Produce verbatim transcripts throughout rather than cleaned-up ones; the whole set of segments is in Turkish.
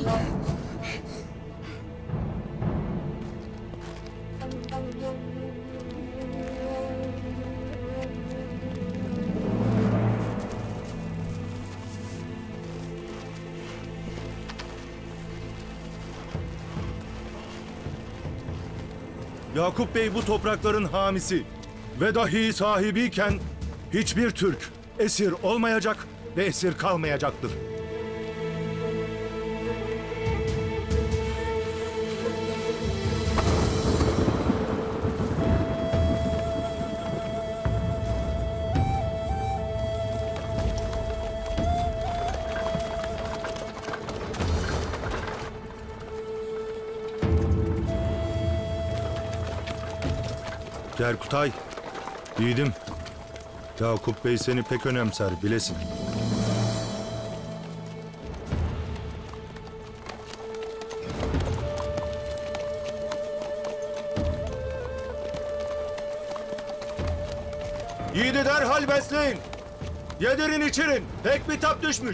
Yakup Bey bu toprakların hamisi ve dahi sahibiyken hiçbir Türk esir olmayacak ve esir kalmayacaktır. Erkutay, yiğidim. Yakup Bey seni pek önemser, bilesin. Yiğidi derhal besleyin. Yedirin içirin. Pek bir tap düşmüş.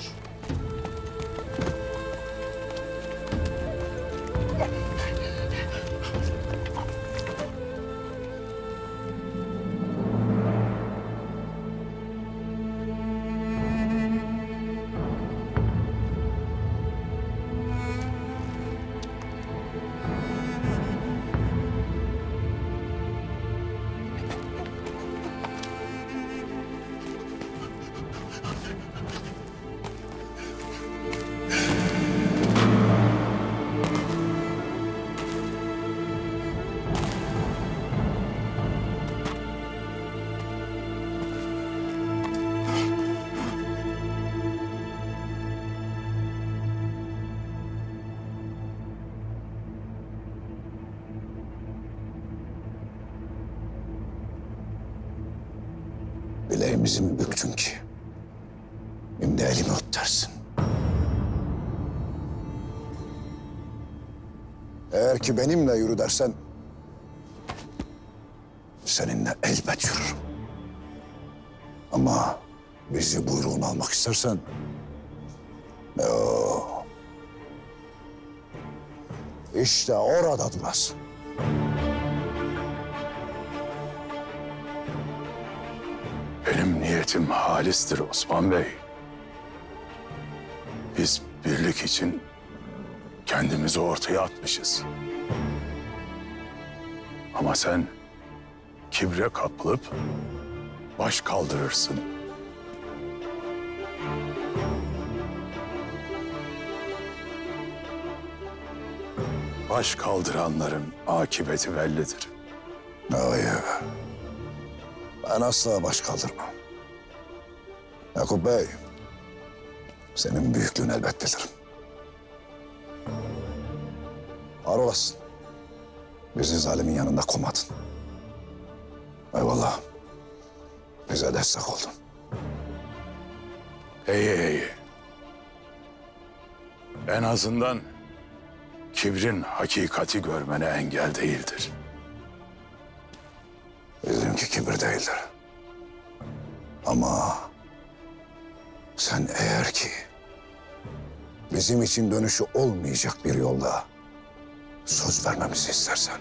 Bileğimizi mi büktün ki? Şimdi elimi ot dersin. Eğer ki benimle yürü dersen, seninle elbet yürürüm. Ama bizi buyruğunu almak istersen, yoo. İşte orada durasın. Benim niyetim halistir Osman Bey. Biz birlik için kendimizi ortaya atmışız. Ama sen kibre kapılıp baş kaldırırsın. Baş kaldıranların akıbeti bellidir. Hayır. Ben asla baş kaldırmam. Yakup Bey, senin büyüklüğünü elbet bilirim. Var olasın. Bizi zalimin yanında komadın. Eyvallah. Bize destek oldun. İyi iyi. En azından kibrin hakikati görmene engel değildir. Bizimki kibir değildir. Ama sen eğer ki bizim için dönüşü olmayacak bir yolda söz vermemizi istersen,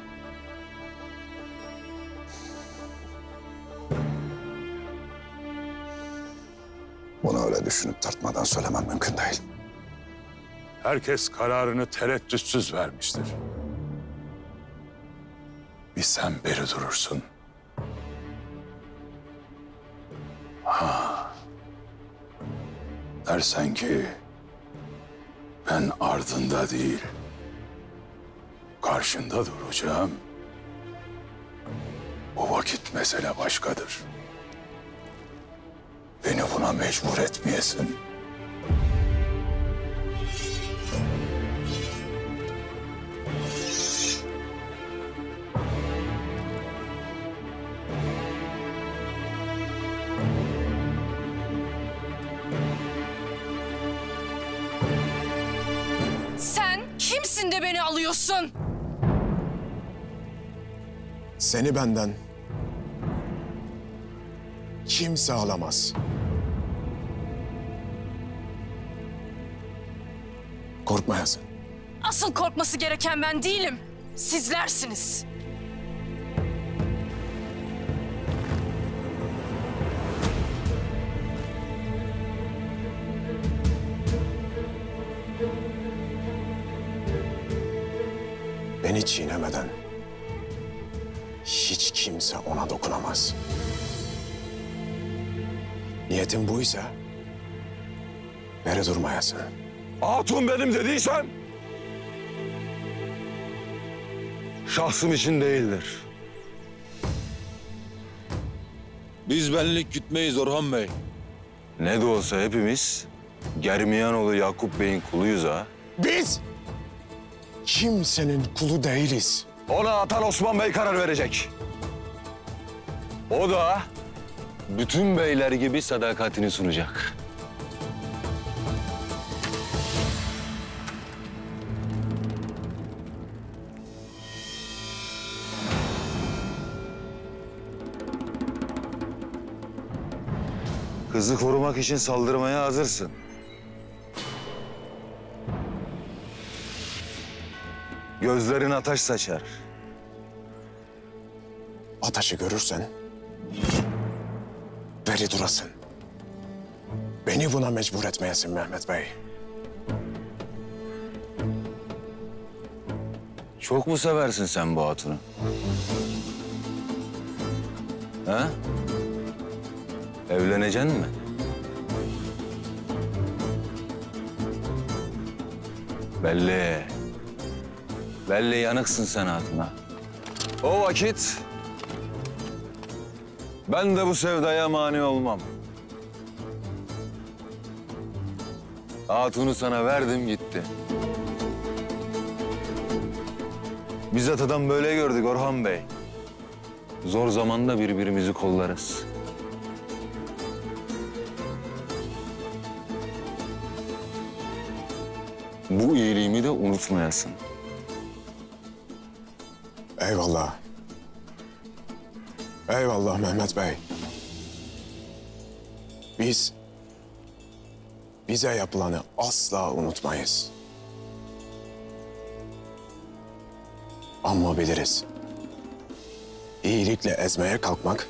bunu öyle düşünüp tartmadan söylemem mümkün değil. Herkes kararını tereddütsüz vermiştir. Bir sen beri durursun. Ha. Dersen ki ben ardında değil, karşında duracağım. O vakit mesele başkadır. Beni buna mecbur etmeyesin. Sen kimsin de beni alıyorsun? Seni benden kimse alamaz. Korkmayasın. Asıl korkması gereken ben değilim. Sizlersiniz. Beni çiğnemeden hiç kimse ona dokunamaz. Niyetin buysa beri durmayasın. Hatun benim dediysen şahsım için değildir. Biz benlik gütmeyiz Orhan Bey. Ne de olsa hepimiz Germiyanoğlu Yakup Bey'in kuluyuz ha. Biz kimsenin kulu değiliz. Ona Atan Osman Bey karar verecek. O da bütün beyler gibi sadakatini sunacak. Kızı korumak için saldırmaya hazırsın. Gözlerin ateş saçar. Ataşı görürsen beri durasın. Beni buna mecbur etmeyesin Mehmet Bey. Çok mu seversin sen bu hatunu? Ha? Evleneceksin mi? Belli. Belli yanıksın sen hatuna. O vakit ben de bu sevdaya mani olmam. Hatunu sana verdim gitti. Biz atadan böyle gördük Orhan Bey. Zor zamanda birbirimizi kollarız. Bu iyiliğimi de unutmayasın. Eyvallah. Eyvallah Mehmet Bey. Biz bize yapılanı asla unutmayız. Ama biliriz. İyilikle ezmeye kalkmak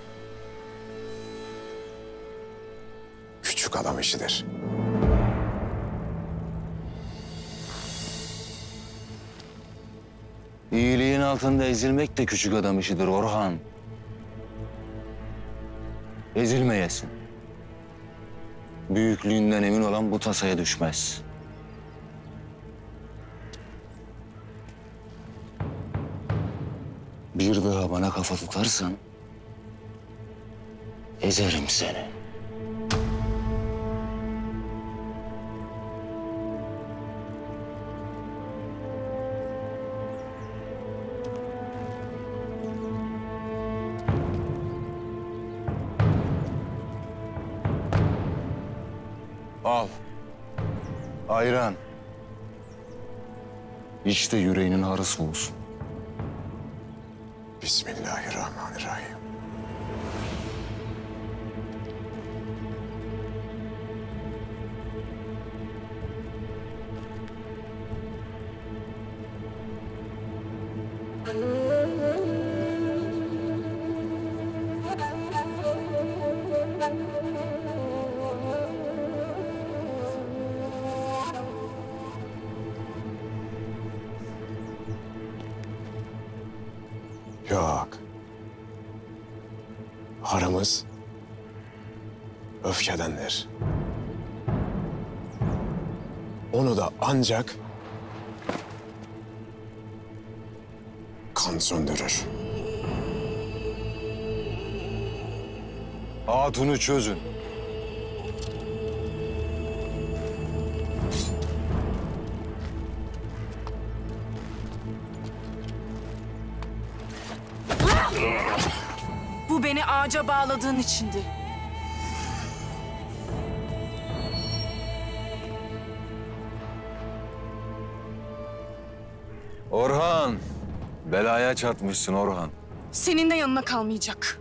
küçük adam işidir. İyiliğin altında ezilmek de küçük adam işidir Orhan. Ezilmeyesin. Büyüklüğünden emin olan bu tasaya düşmez. Bir daha bana kafa tutarsan ezerim seni. Al. Ayran. İşte yüreğinin harısı olsun. Bismillahirrahmanirrahim. Yok. Harımız öfkedendir. Onu da ancak kan söndürür. Hatunu çözün. Bu beni ağaca bağladığın içindi. Orhan, belaya çatmışsın Orhan. Senin de yanına kalmayacak.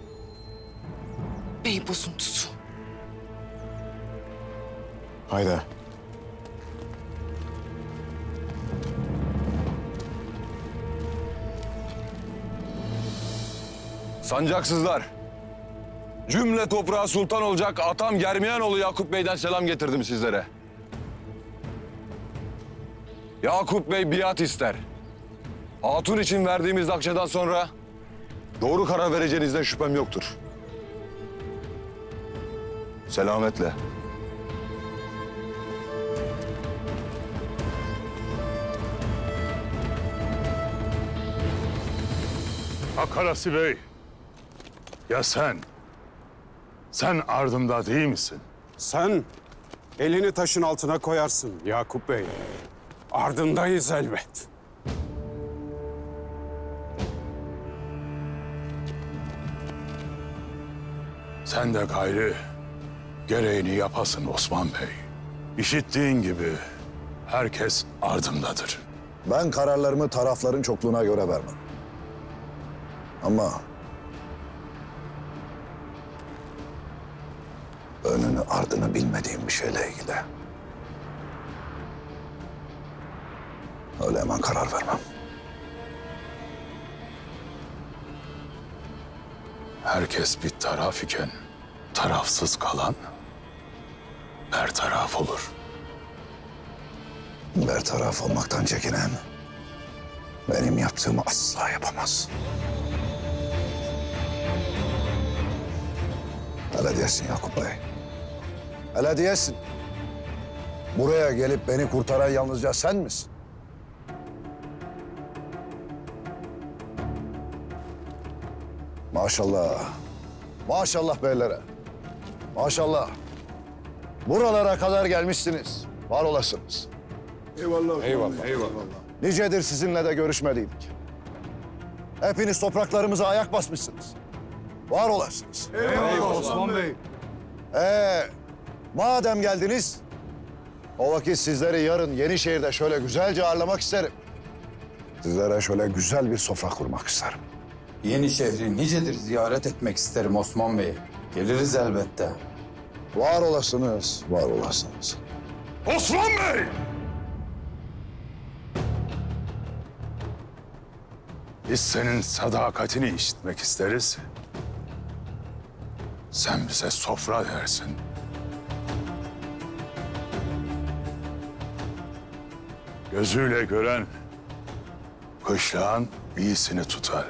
Bey bozuntusu. Haydi. Sancaksızlar. Cümle toprağa sultan olacak atam Germiyanoğlu Yakup Bey'den selam getirdim sizlere. Yakup Bey biat ister. Hatun için verdiğimiz akçeden sonra doğru karar vereceğinizden şüphem yoktur. Selametle. Akarası Bey. Ya sen? Sen ardımda değil misin? Sen elini taşın altına koyarsın Yakup Bey. Ardındayız elbet. Sen de gayrı gereğini yapasın Osman Bey. İşittiğin gibi herkes ardımdadır. Ben kararlarımı tarafların çokluğuna göre vermem. Ama önünü ardını bilmediğim bir şeyle ilgili öyle hemen karar vermem. Herkes bir taraf iken tarafsız kalan bertaraf olur. Bertaraf olmaktan çekinen benim yaptığımı asla yapamaz. Hele diyesin Yakup Bey. Hele diyesin. Buraya gelip beni kurtaran yalnızca sen misin? Maşallah. Maşallah beylere. Maşallah. Buralara kadar gelmişsiniz. Var olasınız. Eyvallah, eyvallah. Nicedir sizinle de görüşmeliydik. Hepiniz topraklarımıza ayak basmışsınız. Var olasınız. Eyvallah Osman Bey. Ee, madem geldiniz, o vakit sizleri yarın Yenişehir'de şöyle güzelce ağırlamak isterim. Sizlere şöyle güzel bir sofra kurmak isterim. Yenişehir'i nicedir ziyaret etmek isterim Osman Bey. Geliriz elbette. Var olasınız, var olasınız. Osman Bey! Biz senin sadakatini işitmek isteriz. Sen bize sofra dersin. Gözüyle gören kışlağın iyisini tutar.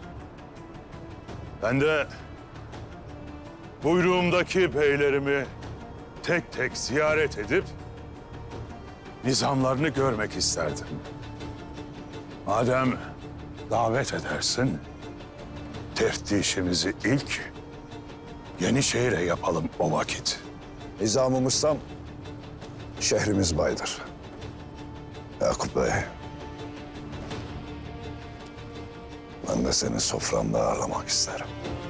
Ben de buyruğumdaki beylerimi tek tek ziyaret edip nizamlarını görmek isterdim. Madem davet edersin, teftişimizi ilk Yenişehir'e yapalım o vakit. Nizamımız tam, şehrimiz baydır. Yakup Bey, ben de seni soframda ağırlamak isterim.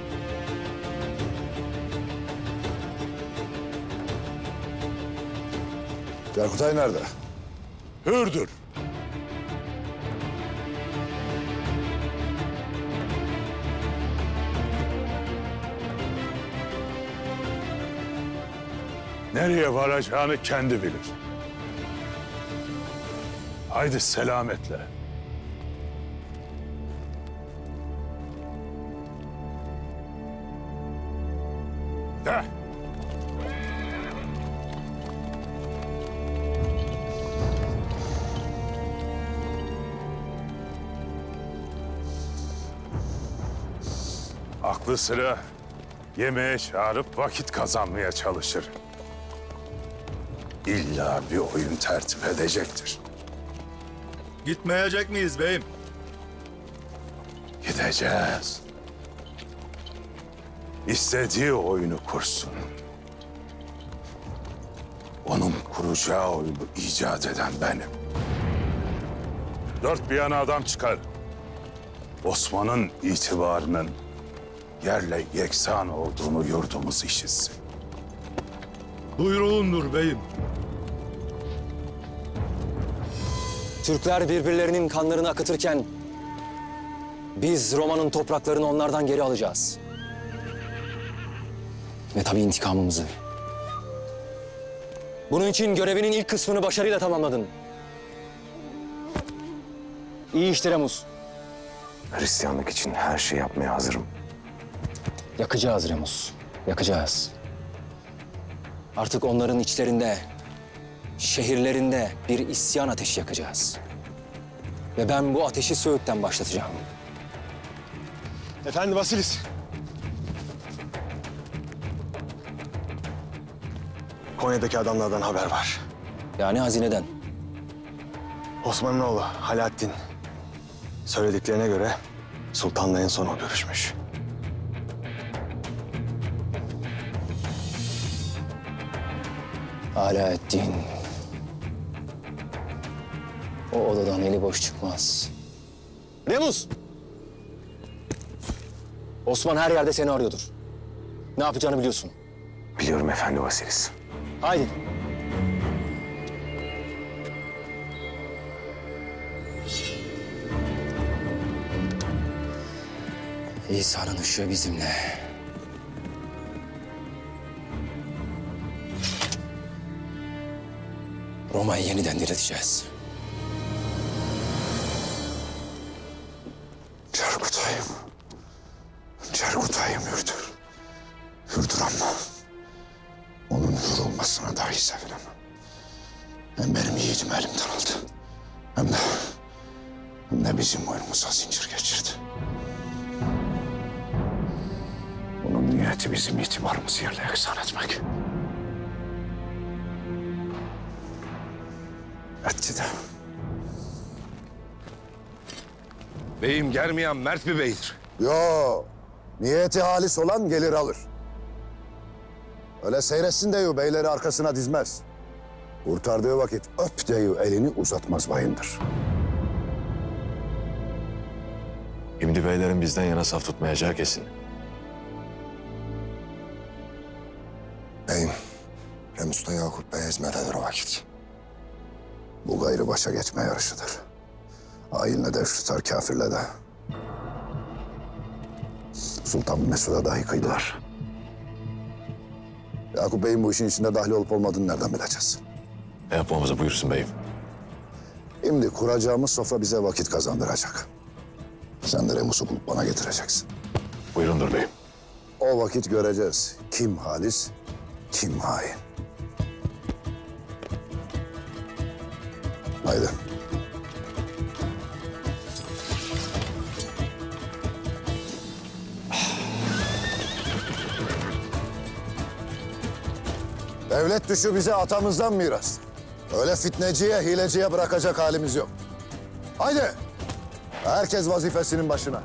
Cerkutay nerede? Hürdür. Nereye varacağını kendi bilir. Haydi selametle. De. Aklı sıra yemeğe çağırıp vakit kazanmaya çalışır. İlla bir oyun tertip edecektir. Gitmeyecek miyiz beyim? Gideceğiz. İstediği oyunu kursun. Onun kuracağı oyunu icat eden benim. Dört bir yana adam çıkar. Osman'ın itibarının yerle yeksan olduğunu yurdumuz işitsin. Buyruğundur beyim. Türkler birbirlerinin kanlarını akıtırken biz Roma'nın topraklarını onlardan geri alacağız. Ve tabii intikamımızı. Bunun için görevinin ilk kısmını başarıyla tamamladın. İyi iştir Emuz. Hristiyanlık için her şeyi yapmaya hazırım. Yakacağız Remus, yakacağız. Artık onların içlerinde, şehirlerinde bir isyan ateşi yakacağız. Ve ben bu ateşi Söğüt'ten başlatacağım. Efendi Vasilis. Konya'daki adamlardan haber var. Yani hazineden. Osman'ın oğlu Alaaddin. Söylediklerine göre sultanla en son o görüşmüş. Alaaddin. O odadan eli boş çıkmaz. Remus! Osman her yerde seni arıyordur. Ne yapacağını biliyorsun. Biliyorum Efendi Vasilis. Haydi. İsa'nın ışığı bizimle. Roma'yı yeniden dirilteceğiz. Cerkutay'ım. Cerkutay'ım hürdür. Hürdür ama onun hür olmasına dahi sevinemem. Hem benim yiğidim elimden aldı. Hem de, hem de bizim boynumuza zincir geçirdi. Onun niyeti bizim itibarımızı yerle yeksan etmek. Etti de. Beyim Germiyan mert bir beydir. Yo, niyeti halis olan gelir alır. Öyle seyretsin deyu beyleri arkasına dizmez. Kurtardığı vakit öp deyu elini uzatmaz bayındır. Şimdi beylerin bizden yana saf tutmayacağı kesin. Beyim, Remus'ta Yakup Bey'e hizmet eder o vakit. Bu gayrı başa geçme yarışıdır. Hainle de tutar, kafirle de. Sultan Mesud'a dahi kıydılar. Yakup Bey'in bu işin içinde dahil olup olmadığını nereden bileceğiz? Ne yapmamızı buyursun beyim. Şimdi kuracağımız sofra bize vakit kazandıracak. Sen de Remus'u bulup bana getireceksin. Buyurundur beyim. O vakit göreceğiz kim halis, kim hain. Haydi. Devlet düşü bize atamızdan miras. Öyle fitneciye, hileciye bırakacak halimiz yok. Haydi. Herkes vazifesinin başına.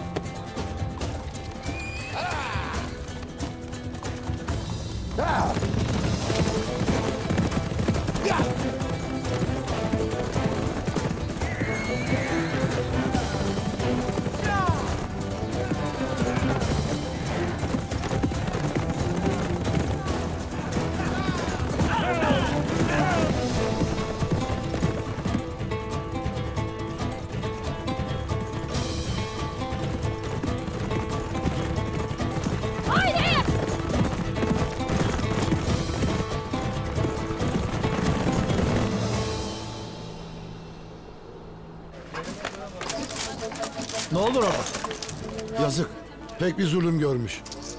Ne olur ama? Yazık. Pek bir zulüm görmüş.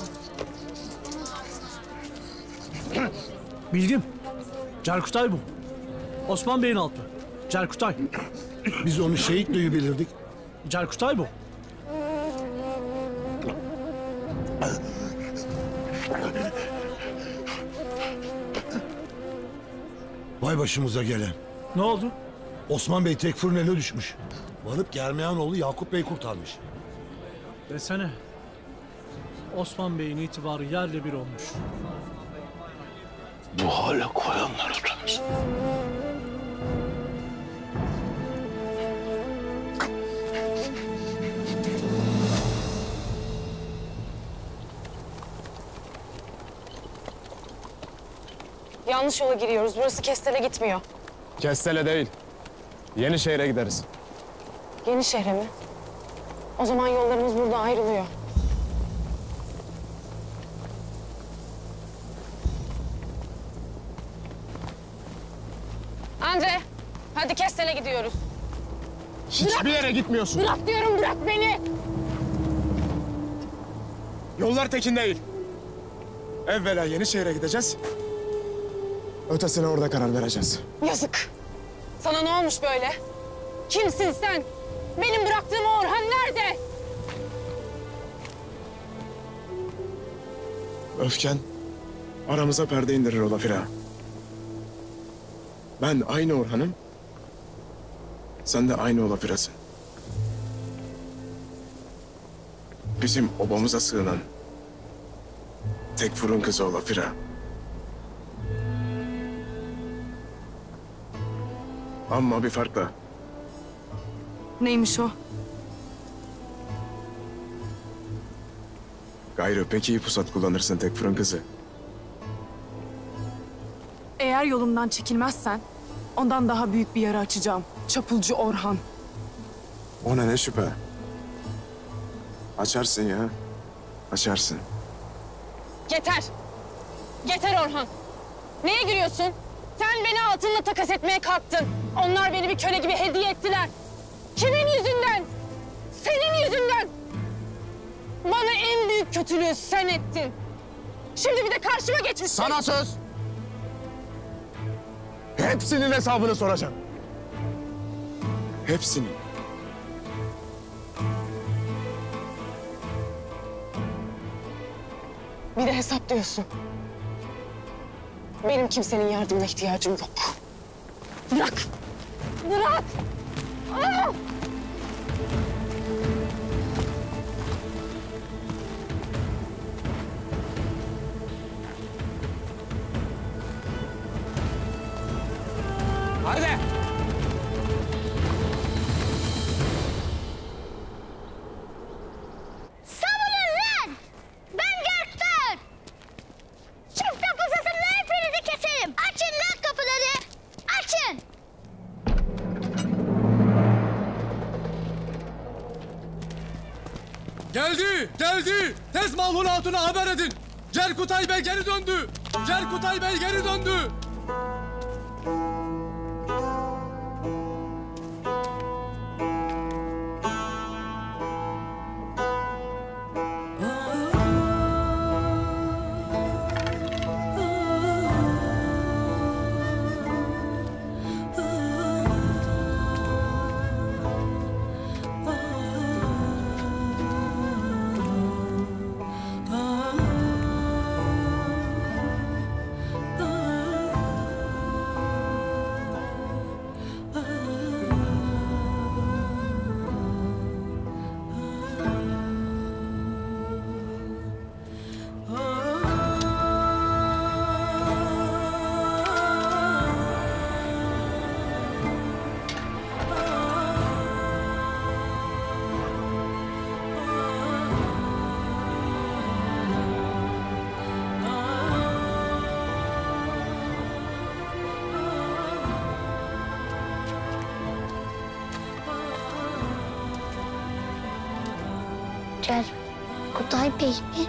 Bildim. Cerkutay bu. Osman Bey'in altı. Cerkutay. Biz onu şehit diye bilirdik. Cerkutay bu. Vay başımıza gelen. Ne oldu? Osman Bey Tekfur'un eline düşmüş. Varıp Germiyanoğlu Yakup Bey kurtarmış. Desene. Osman Bey'in itibarı yerle bir olmuş. Bu hale koyanlar utanır. Yanlış yola giriyoruz. Burası Kestel'e gitmiyor. Kestele değil. Yenişehir'e gideriz. Yenişehir'e mi? O zaman yollarımız burada ayrılıyor. Andre, hadi Kestel'e gidiyoruz. Hiçbir yere gitmiyorsun. Bırak diyorum, bırak beni. Yollar tekin değil. Evvela Yenişehir'e gideceğiz. Ötesine orada karar vereceğiz. Yazık. Sana ne olmuş böyle? Kimsin sen? Benim bıraktığım Orhan nerede? Öfken aramıza perde indirir ola Fira. Ben aynı Orhan'ım. Sen de aynı ola Fira'sın. Bizim obamıza sığınan tek fırın kızı ola Fira. Ama bir farkla. Neymiş o? Gayrı pek iyi pusat kullanırsın tek fırın kızı. Eğer yolumdan çekilmezsen ondan daha büyük bir yara açacağım. Çapulcu Orhan. Ona ne şüphe. Açarsın ya. Açarsın. Yeter. Yeter Orhan. Neye gülüyorsun? Sen beni altınla takas etmeye kalktın. Onlar beni bir köle gibi hediye ettiler. Kimin yüzünden? Senin yüzünden. Bana en büyük kötülüğü sen ettin. Şimdi bir de karşıma geçmişsin. Sana söz. Hepsinin hesabını soracağım. Hepsinin. Bir de hesap diyorsun. Benim kimsenin yardımına ihtiyacım yok. Bırak! Bırak! Aa! Haydi. Savunun lan! Ben Göktürk! Çift kapısını hepinizi keserim. Açın lan kapıları! Açın! Geldi, geldi. Tez Malhun Hatun'a haber edin. Cerkutay Bey geri döndü. Cerkutay Bey geri döndü. Cerkutay Bey mi?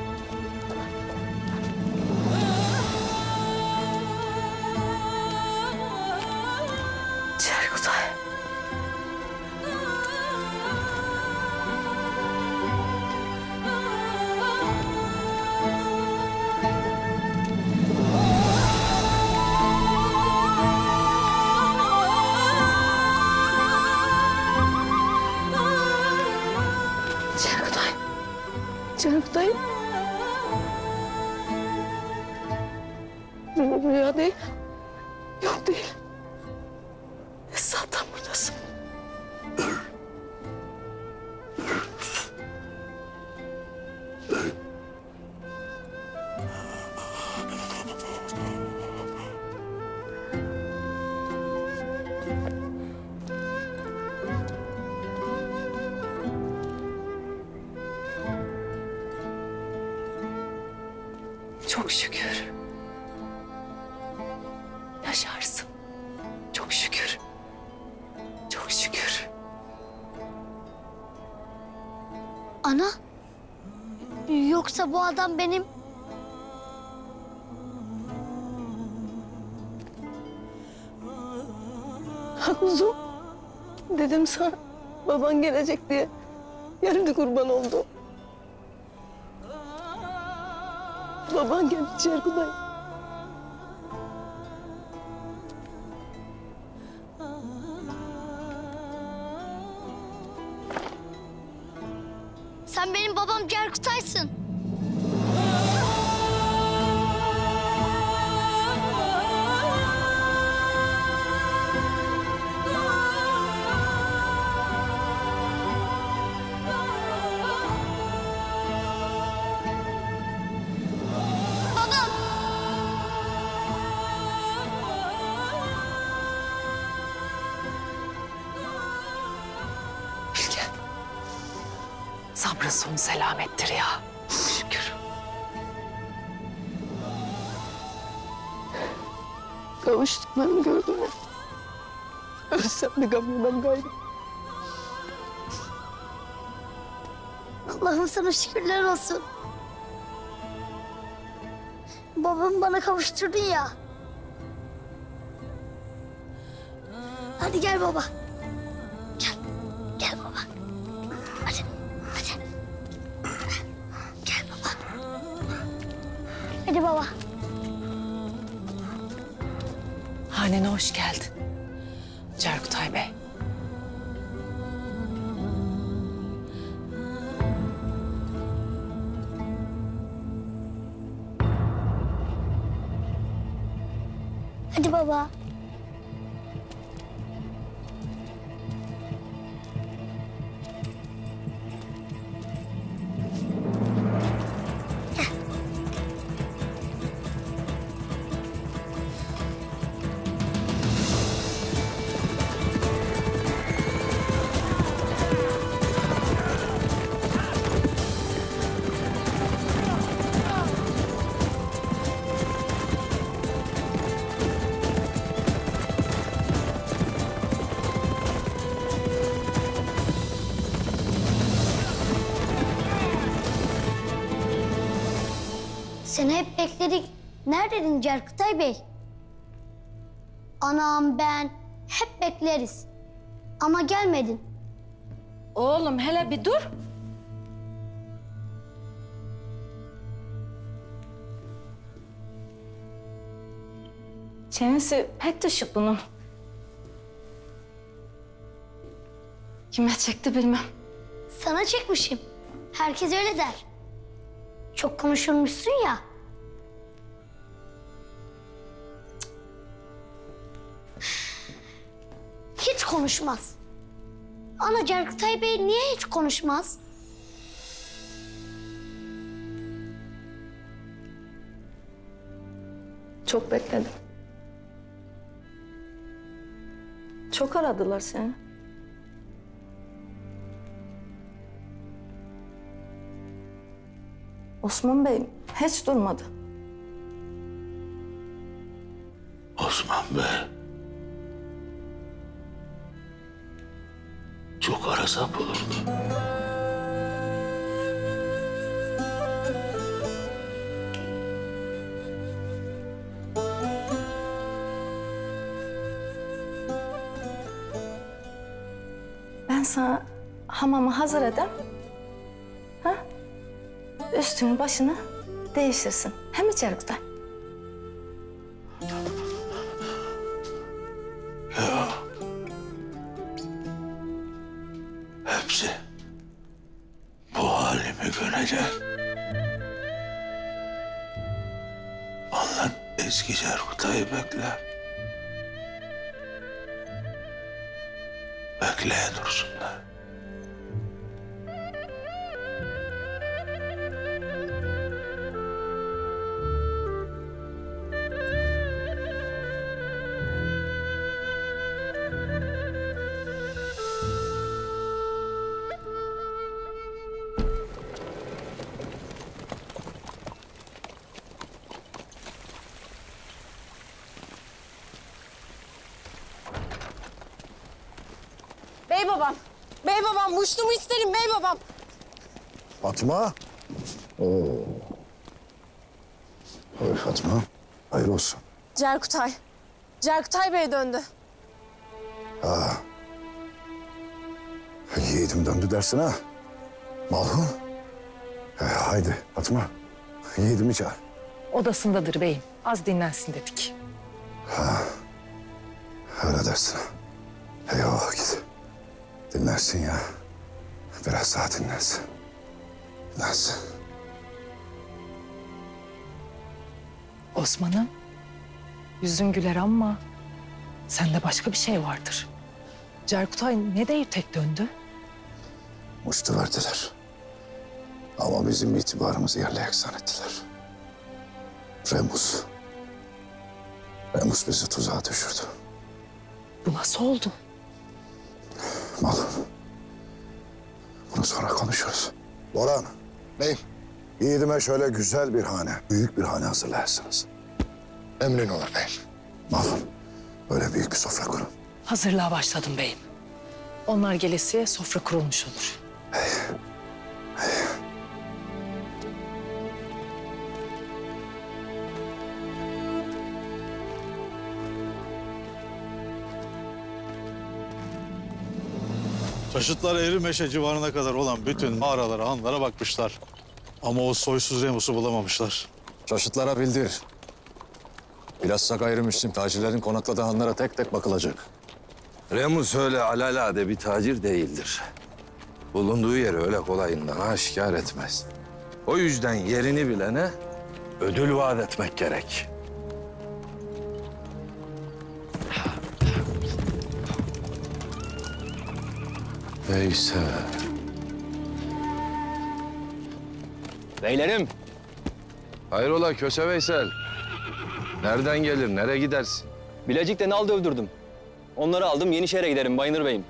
Cerkutay. Cerkutay. Cerkutay. Rüya değil. Yok değil. Zaten buradasın. Çok şükür. Yaşarsın. Çok şükür. Çok şükür. Ana? Yoksa bu adam benim... Kuzum. Dedim sana baban gelecek diye. Yarın kurban oldu. Baban geldi Cerkutay. Sen benim babam Cerkutay'sın. Sabrın sonu selamettir ya. Şükür. Kavuştuklarını gördüm ya. Ölsem de gam yemem gayrı. Allah'ım sana şükürler olsun. Babamı bana kavuşturdun ya. Hadi gel baba. Gel. Gel baba. Hadi. Hadi. Gel baba. Hadi baba. Hanene hoş geldin Cerkutay Bey. Hadi baba. Seni hep bekledik. Neredeydin Cerkutay Bey? Anam ben hep bekleriz. Ama gelmedin. Oğlum hele bir dur. Çenesi pek düşük bunun. Kime çekti bilmem. Sana çekmişim. Herkes öyle der. Çok konuşulmuşsun ya. Hiç konuşmaz. Ana Cerkutay Bey niye hiç konuşmaz? Çok bekledim. Çok aradılar seni. Osman Bey hiç durmadı. Osman Bey. Çok arasa bulurdu. Ben sana hamamı hazır edem. Ha? Üstünü başını değiştirsin. Hem mi Cerkutay? Ya. Hepsi bu halimi görecek. Onlar eski Cerkutay'ı bekler. Bekleye dursunlar. Bey babam, bey babam, muştumu isterim bey babam. Fatma. Oo. Oy Fatma. Hayır olsun. Cerkutay, Cerkutay Bey döndü. Ha. Yiğidim döndü dersin ha. Malhun. E, haydi Fatma. Yiğidimi çağır. Odasındadır beyim. Az dinlensin dedik. Ha, öyle dersin. Eyvallah git. Dinlensin ya. Biraz daha dinlensin. Dinlensin. Osman'ım, yüzün güler ama sende başka bir şey vardır. Cerkutay ne deyip tek döndü? Muştu verdiler. Ama bizim itibarımızı yerle yeksan ettiler. Remus. Remus bizi tuzağa düşürdü. Bu nasıl oldu? Malum. Bunu sonra konuşuruz. Boran, neyim? Yiğidime şöyle güzel bir hane, büyük bir hane hazırlarsınız. Emrin olur beyim. Malum, böyle büyük bir sofra kurun. Hazırlığa başladım beyim. Onlar gelesiye sofra kurulmuş olur. Hey, hey. Taşıtlar Eğrimeşe civarına kadar olan bütün mağaralara, hanlara bakmışlar. Ama o soysuz Remus'u bulamamışlar. Çeşitlara bildir. Bilhassa gayrimüslim tacirlerin konakladığı hanlara tek tek bakılacak. Remus öyle alelade bir tacir değildir. Bulunduğu yeri öyle kolayından aşikar etmez. O yüzden yerini bilene ödül vaat etmek gerek. Veysel. Beylerim. Hayrola Köse Veysel? Nereden gelir, nereye gidersin? Bilecik'te nal dövdürdüm. Onları aldım, Yenişehir'e giderim Bayındır Bey'im.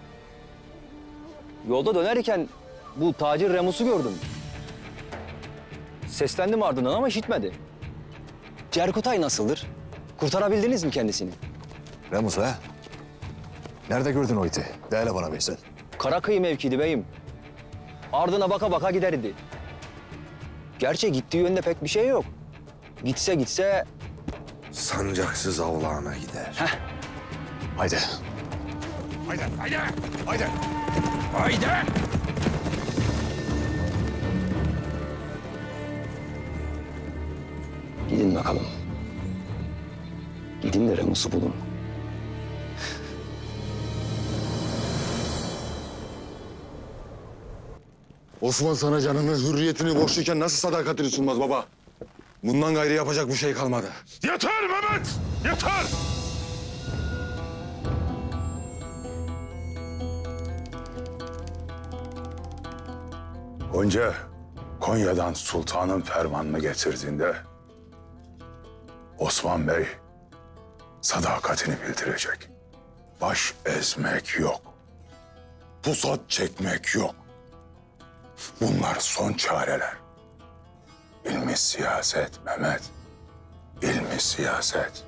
Yolda dönerken bu tacir Remus'u gördüm. Seslendim ardından ama işitmedi. Cerkutay nasıldır? Kurtarabildiniz mi kendisini? Remus ha? Nerede gördün o iti? De hele bana Veysel. Karakıyı mevkiydi beyim. Ardına baka baka giderdi. Gerçi gittiği yönde pek bir şey yok. Gitse gitse... Sancaksız avlağına gider. Heh. Haydi. Haydi, haydi, haydi. Haydi. Gidin bakalım. Gidin de Remus'u bulun. Osman sana canını, hürriyetini borçluyken nasıl sadakatini sunmaz baba? Bundan gayrı yapacak bir şey kalmadı. Yeter Mehmet! Yeter! Gonca, Konya'dan sultanın fermanını getirdiğinde Osman Bey sadakatini bildirecek. Baş ezmek yok. Pusat çekmek yok. Bunlar son çareler. İlmi siyaset Mehmet. İlmi siyaset.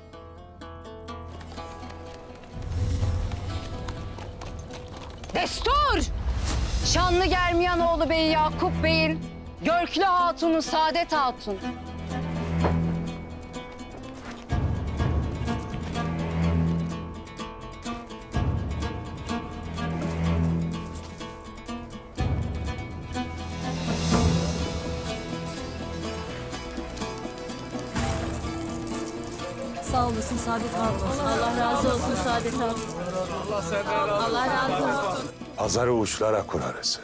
Destur! Şanlı Germiyanoğlu Bey Yakup Bey'in Görklü Hatunu Saadet Hatun. Sağ olasın Saadet Hatun. Allah razı olsun Saadet Hatun. Allah senden razı olsun. Allah razı olsun. Azarı uçlara kurarız.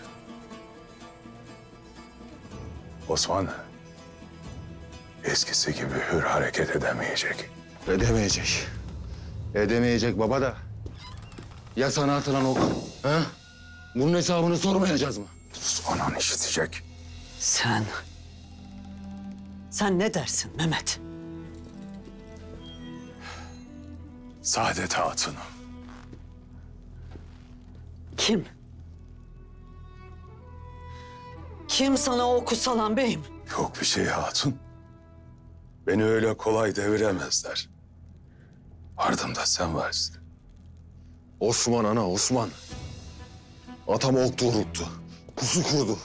Osman eskisi gibi hür hareket edemeyecek. Edemeyecek. Edemeyecek baba da. Ya sana atılan ok? Ha? Bunun hesabını sormayacağız mı? Anan işitecek. Sen... Sen ne dersin Mehmet? Saadet Hatun'u. Kim? Kim sana o oku salan beyim? Yok bir şey hatun. Beni öyle kolay deviremezler. Ardımda sen varsın. Osman ana Osman. Atam ok doğrulttu. Pusu kurdu.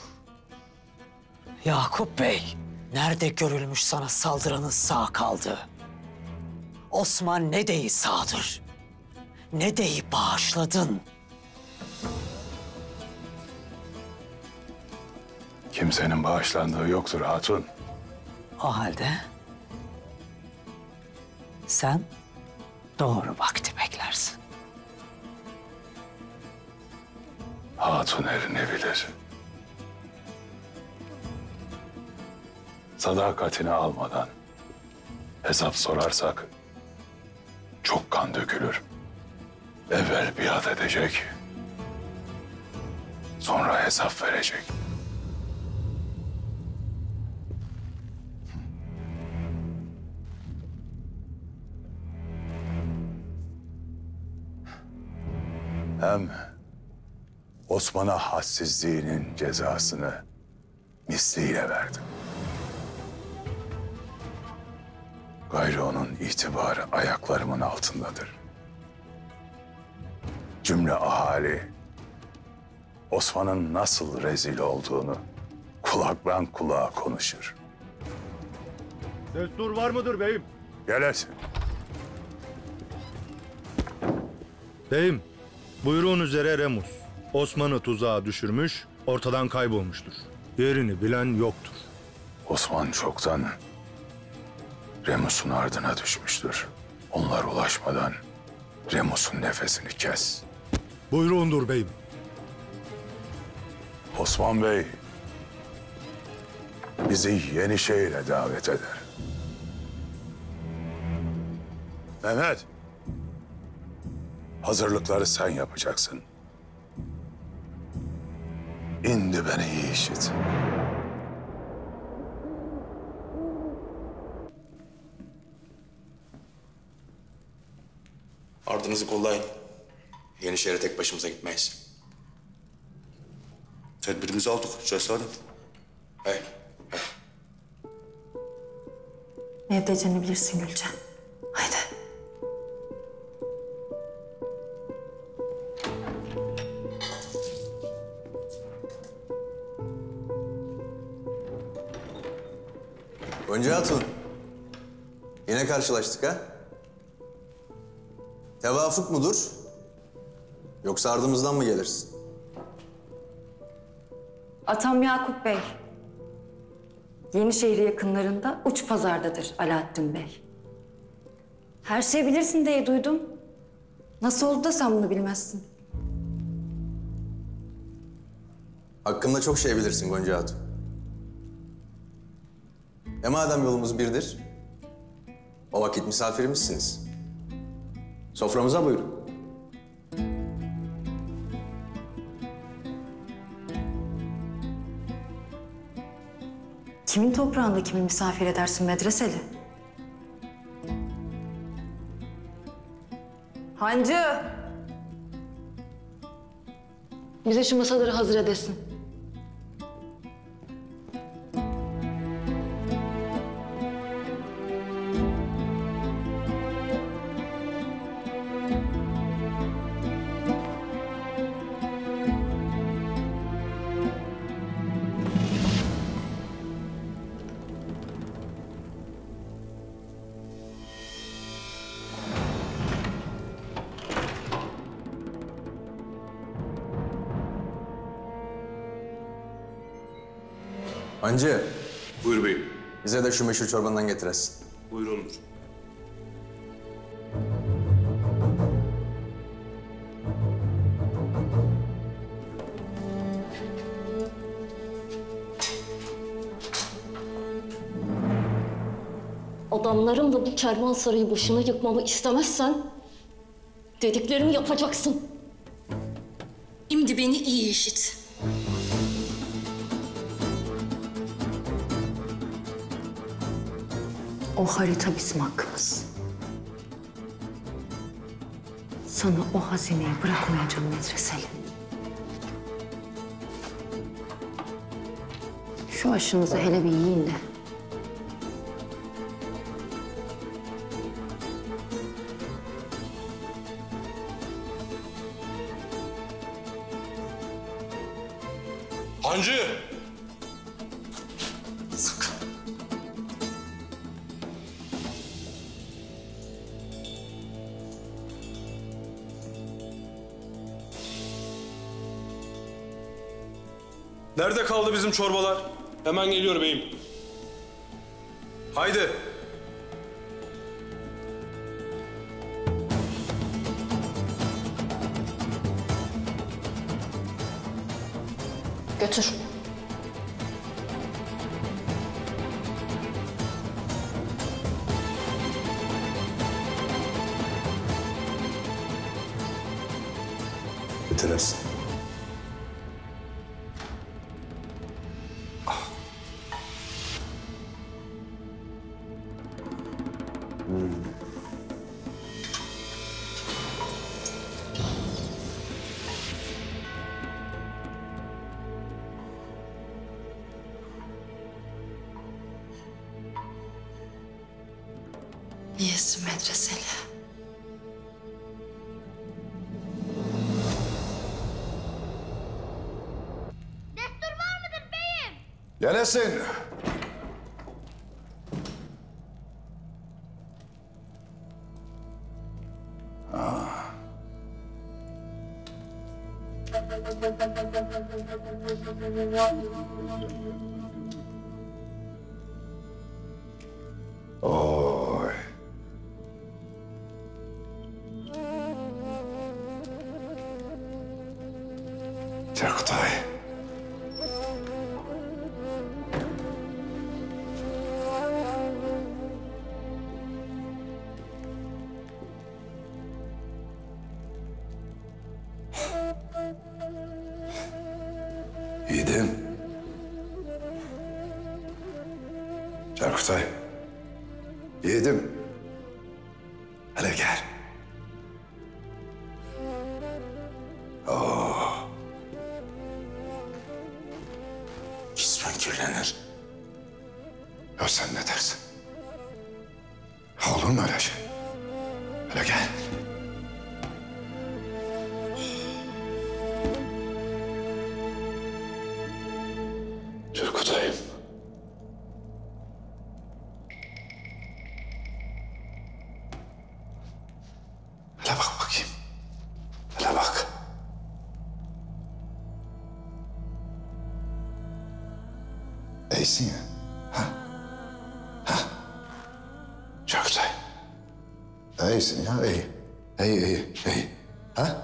Yakup Bey, nerede görülmüş sana saldıranın sağ kaldı? Osman ne deyi sağdır, ne deyi bağışladın. Kimsenin bağışlandığı yoktur hatun. O halde Sen doğru vakti beklersin. Hatun erini bilir. Sadakatini almadan hesap sorarsak çok kan dökülür. Evvel biat edecek, sonra hesap verecek. Hem Osman'a hadsizliğinin cezasını misliyle verdim. Gayrı onun itibarı ayaklarımın altındadır. Cümle ahali Osman'ın nasıl rezil olduğunu kulaktan kulağa konuşur. Destur var mıdır beyim? Gelesin. Beyim, buyruğun üzere Remus, Osman'ı tuzağa düşürmüş, ortadan kaybolmuştur. Yerini bilen yoktur. Osman çoktan Remus'un ardına düşmüştür. Onlar ulaşmadan Remus'un nefesini kes. Buyruğundur beyim. Osman Bey bizi Yenişehir'e davet eder. Mehmet, hazırlıkları sen yapacaksın. İndi beni iyi işit. Ardınızı kollayın. Yenişehir'e tek başımıza gitmeyiz. Tedbirimizi aldık cesaret. Hey, hey. Ne edeceğini bilirsin Gülcan. Haydi. Gonca Hatun. Yine karşılaştık ha? Tevafuk mudur? Yoksa ardımızdan mı gelirsin? Atam Yakup Bey. Yenişehir yakınlarında Uç Pazar'dadır Alaaddin Bey. Her şeyi bilirsin diye duydum. Nasıl oldu da sen bunu bilmezsin? Hakkımda çok şey bilirsin Gonca Hatun. E madem yolumuz birdir, o vakit misafirimizsiniz. Soframıza buyurun. Kimin toprağında kimi misafir edersin medreseli? Hancı! Bize şu masaları hazır edesin. Hancı. Buyur beyim. Bize de şu meşhur çorbandan getiresin. Buyur olur. Adamlarımla bu kervansarayı başına yıkmamı istemezsen dediklerimi yapacaksın. Şimdi beni iyi işit. O harita bizim hakkımız. Sana o hazineyi bırakmayacağım medreseli. Şu aşınızı hele bir yiyin de. Hancı! Nerede kaldı bizim çorbalar? Hemen geliyor beyim. Haydi. Götür. Bitirirsin. Hmm. Niyesi medreseli. Gelesin. Ah. Oy. Cerkutay. Yiğidim. Cerkutay. Yiğidim. Hele gel. Oh. Cismen kirlenir. Ya sen ne dersin? Olur mu öyle şey? Hele gel. Cerkutay'ım. Hele bak bakayım. Hele bak. İyisin ya. Ha? Ha? Cerkutay. İyisin ya, iyi. İyi, iyi, iyi. Ha?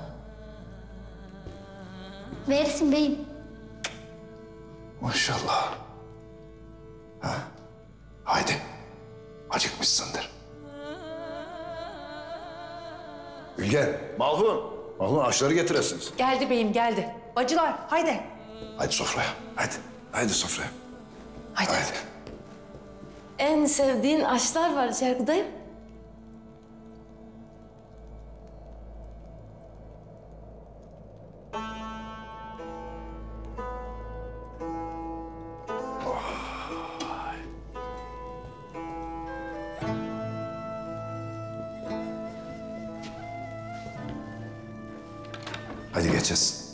Verirsin beyim. Maşallah. Ha? Haydi. Acıkmışsındır. Ülgen. Malhun. Malhun aşları getiresiniz. Geldi beyim geldi. Bacılar haydi. Haydi sofraya. Haydi. Haydi sofraya. Haydi. Haydi. En sevdiğin aşlar var Cerkutay'ım. Hadi geçeceğiz.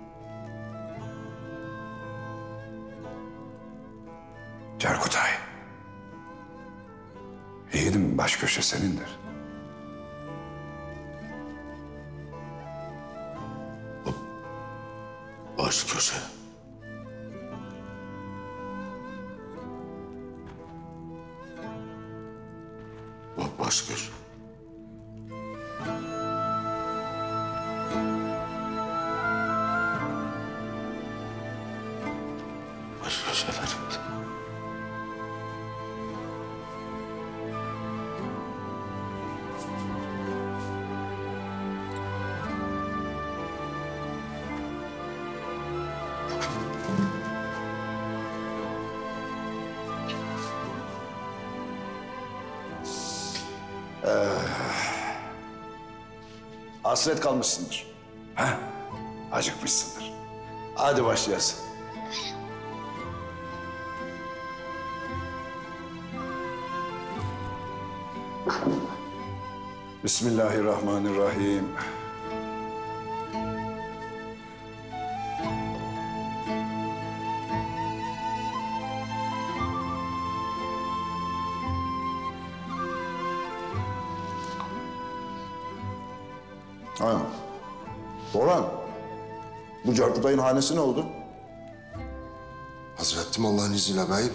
Cerkutay. Yiğidim baş köşe senindir. Baş köşe. Baş köşe. Baş köşeler. Ee, hasret kalmışsındır. Ha? Acıkmışsındır. Hadi başlayasın. Bismillahirrahmanirrahim. Ha. Orhan, bu Cerkutay'ın hanesi ne oldu? Hazretim Allah'ın izniyle beyim.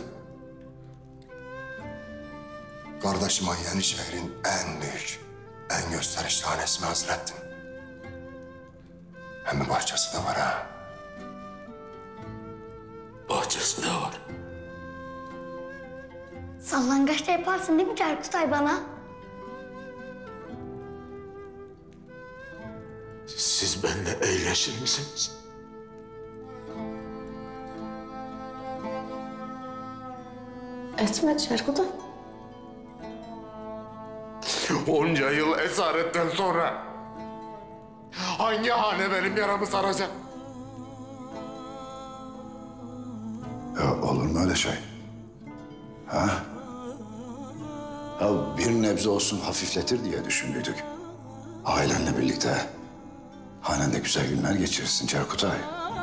Kardeşim Yenişehir'in en büyük, en gösterişli hanesini hazrettim. Hem de bahçesi de var ha. acısı da var. Sallangaç da yaparsın değil mi Cerkutay bana? Siz benimle eğleşir misiniz? Etme Cerkutay. Onca yıl esaretten sonra hangi hane benim yaramı saracak? Ya olur mu öyle şey? Ha? Ya bir nebze olsun hafifletir diye düşündüydük. Ailenle birlikte hanende güzel günler geçirirsin Cerkutay.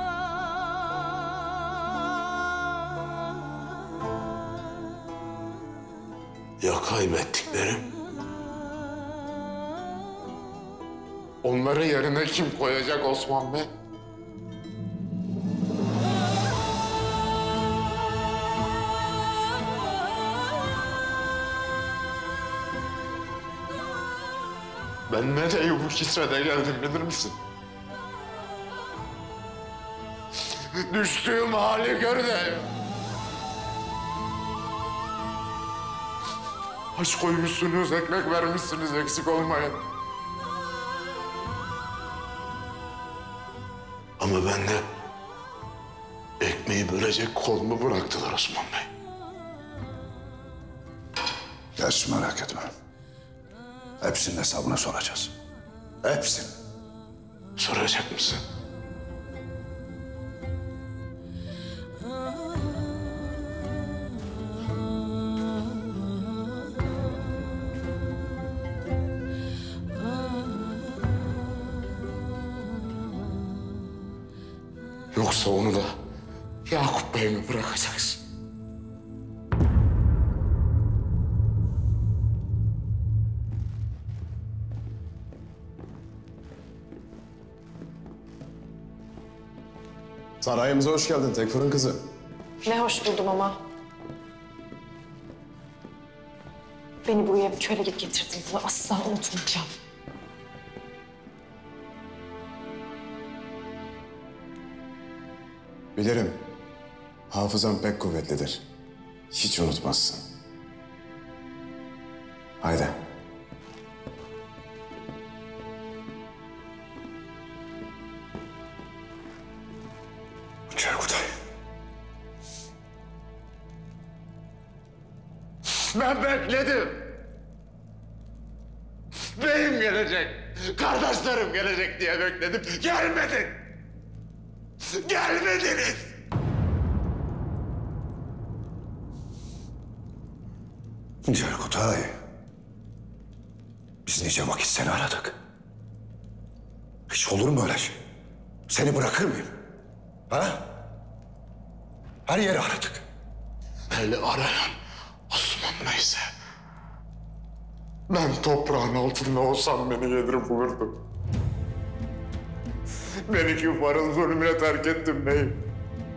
Ya kaybettiklerim? Onları yerine kim koyacak Osman Bey? Ben ne diye bu kisvede geldim bilir misin? Düştüğüm hali gör de. Haç koymuşsunuz, ekmek vermişsiniz eksik olmayın. Ama ben de ekmeği bölecek kolumu bıraktılar Osman Bey. Hiç merak etme. Hepsinin hesabını soracağız. Hepsini. Soracak mısın? Yoksa onu da Yakup Bey mi bırakacaksın? Sarayımıza hoş geldin Tekfur'un kızı. Ne hoş buldum ama. Beni buraya bir köle gibi getirdin. Bunu asla unutmayacağım. Bilirim. Hafızam pek kuvvetlidir. Hiç unutmazsın. Haydi. Cerkutay. Ben bekledim. Beyim gelecek, kardeşlerim gelecek diye bekledim. Gelmedin. Gelmediniz. Cerkutay. Biz nice vakit seni aradık. Hiç olur mu öyle şey? Seni bırakır mıyım? Ha? Her yeri aradık. Beni arayan Osman Bey'se ben toprağın altında olsam beni gelir bulurdu. Beni küffarın zulmüne terk ettin beyim.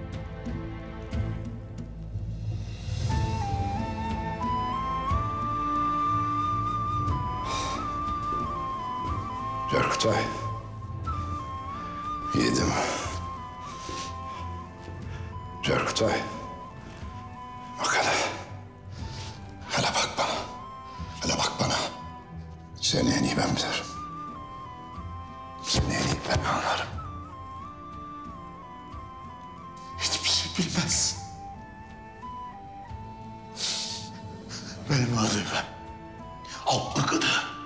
Cerkutay. Yiğidim. Cerkutay. Bak hele. Hele bak bana. Hele bak bana. Seni en iyi ben bilirim. Seni en iyi ben anlarım. Hiçbir şey bilmez. Benim vazifem altlı gıdı.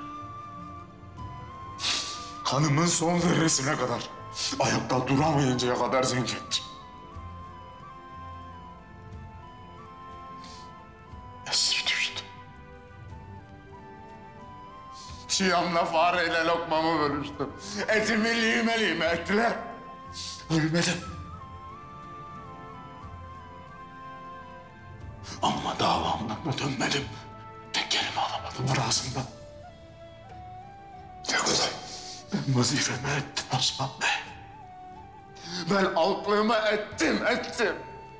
Kanımın son zerresine kadar, ayakta duramayıncaya kadar zencettim. Esir düştüm. Çiğamla fareyle lokmamı bölüştüm. Etimi lime lime ettiler. Ölmedim. Ama davamdan da dönmedim. Tek kelime alamadım ağzımdan. Cerkutay. Ben vazifemi ettim Osman Bey. Ben altlığımı ettim, ettim.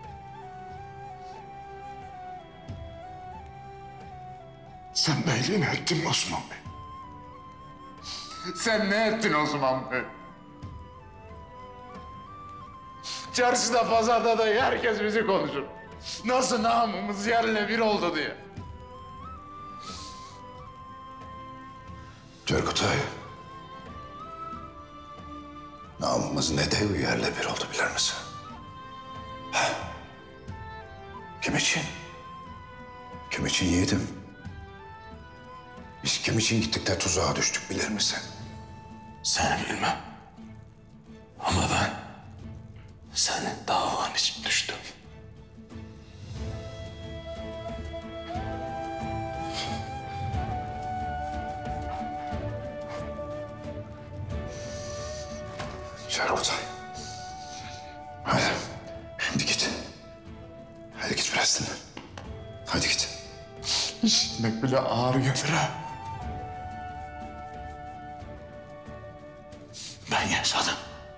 Sen beyliğini ettin mi Osman Bey? Sen ne ettin Osman Bey? Çarşıda, pazarda da herkes bizi konuşur. Nasıl namımız yerle bir oldu diye. Cerkutay. Namımız ne dev yerle bir oldu bilir misin? Ha? Kim için? Kim için yiğidim? Biz kim için gittik de tuzağa düştük bilir misin? Seni bilmem. Ama ben senin davan için düştüm. Cerkutay. Hadi. Hadi git. Hadi git biraz dinle. Hadi git. İşitmek bile ağır gelir ha. Ben yaşadım.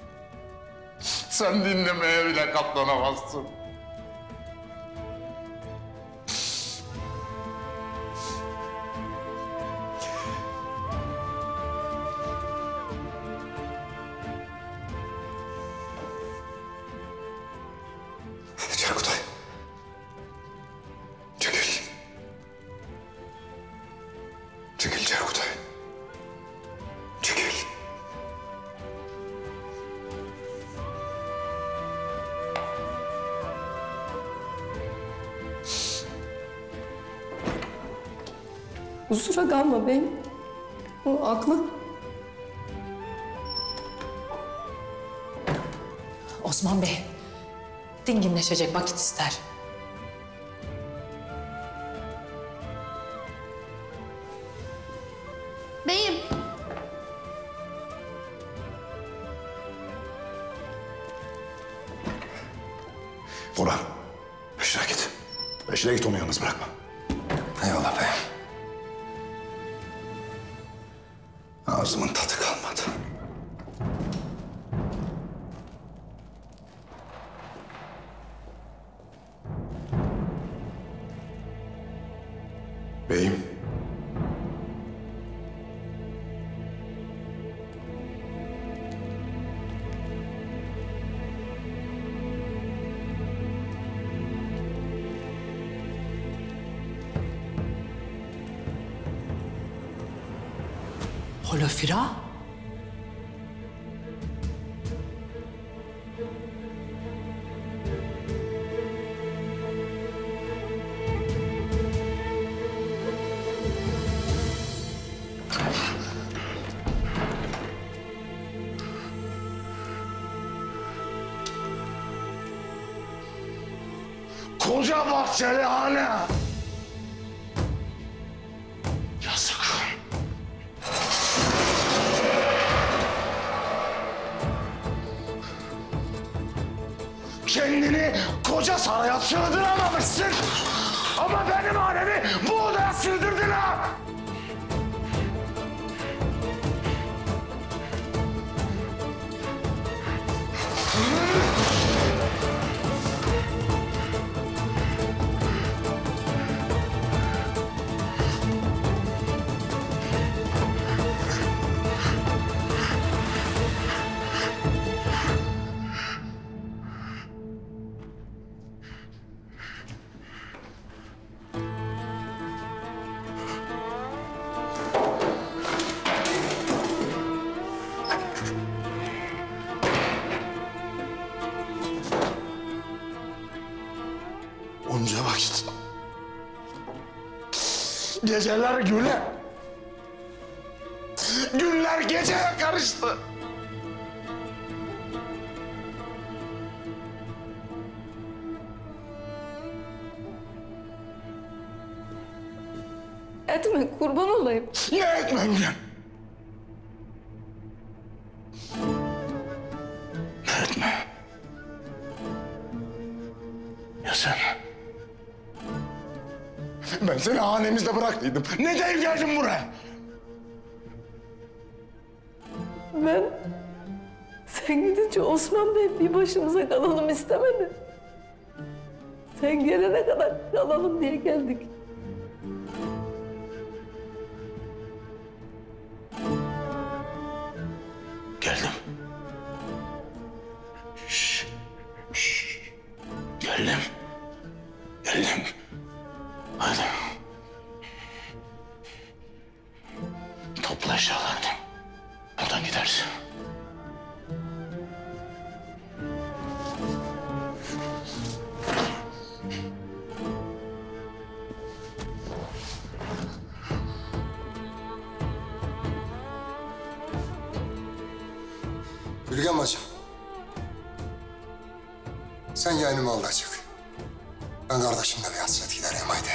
Sen dinlemeye bile katlanamazsın. Cerkutay. Çekil. Çekil Cerkutay. Çekil. Kusura kalma beyim. O aklı. Osman Bey, dinginleşecek vakit ister. Beyim. Orhan. Peşine git. Peşine git, onu yalnız bırakma. Eyvallah beyim. Ağzımın tadı kalmadı. Beyim. Holofira? Koca bahçeli hane. Yazık. Kendini koca saraya sığdıramamışsın. Ama benim hanemi bu odaya sığdırdın ha. Onca vakit. Geceler güne. Günler geceye karıştı. Etme, kurban olayım. Ne etme ulan? Ne etme? Ya sen? Ben seni hanemizde bıraktıydım. Ne deyip geldin buraya? Ben sen gidince Osman Bey bir başımıza kalalım istemedi. Sen gelene kadar kalalım diye geldik. Geldim. Şş, Geldim. Hadi. Topla eşyalarını. Buradan gidersin. Gülgen bacım. Sen yayınımı al da çık. Ben kardeşimle bir hasret gidereyim haydi.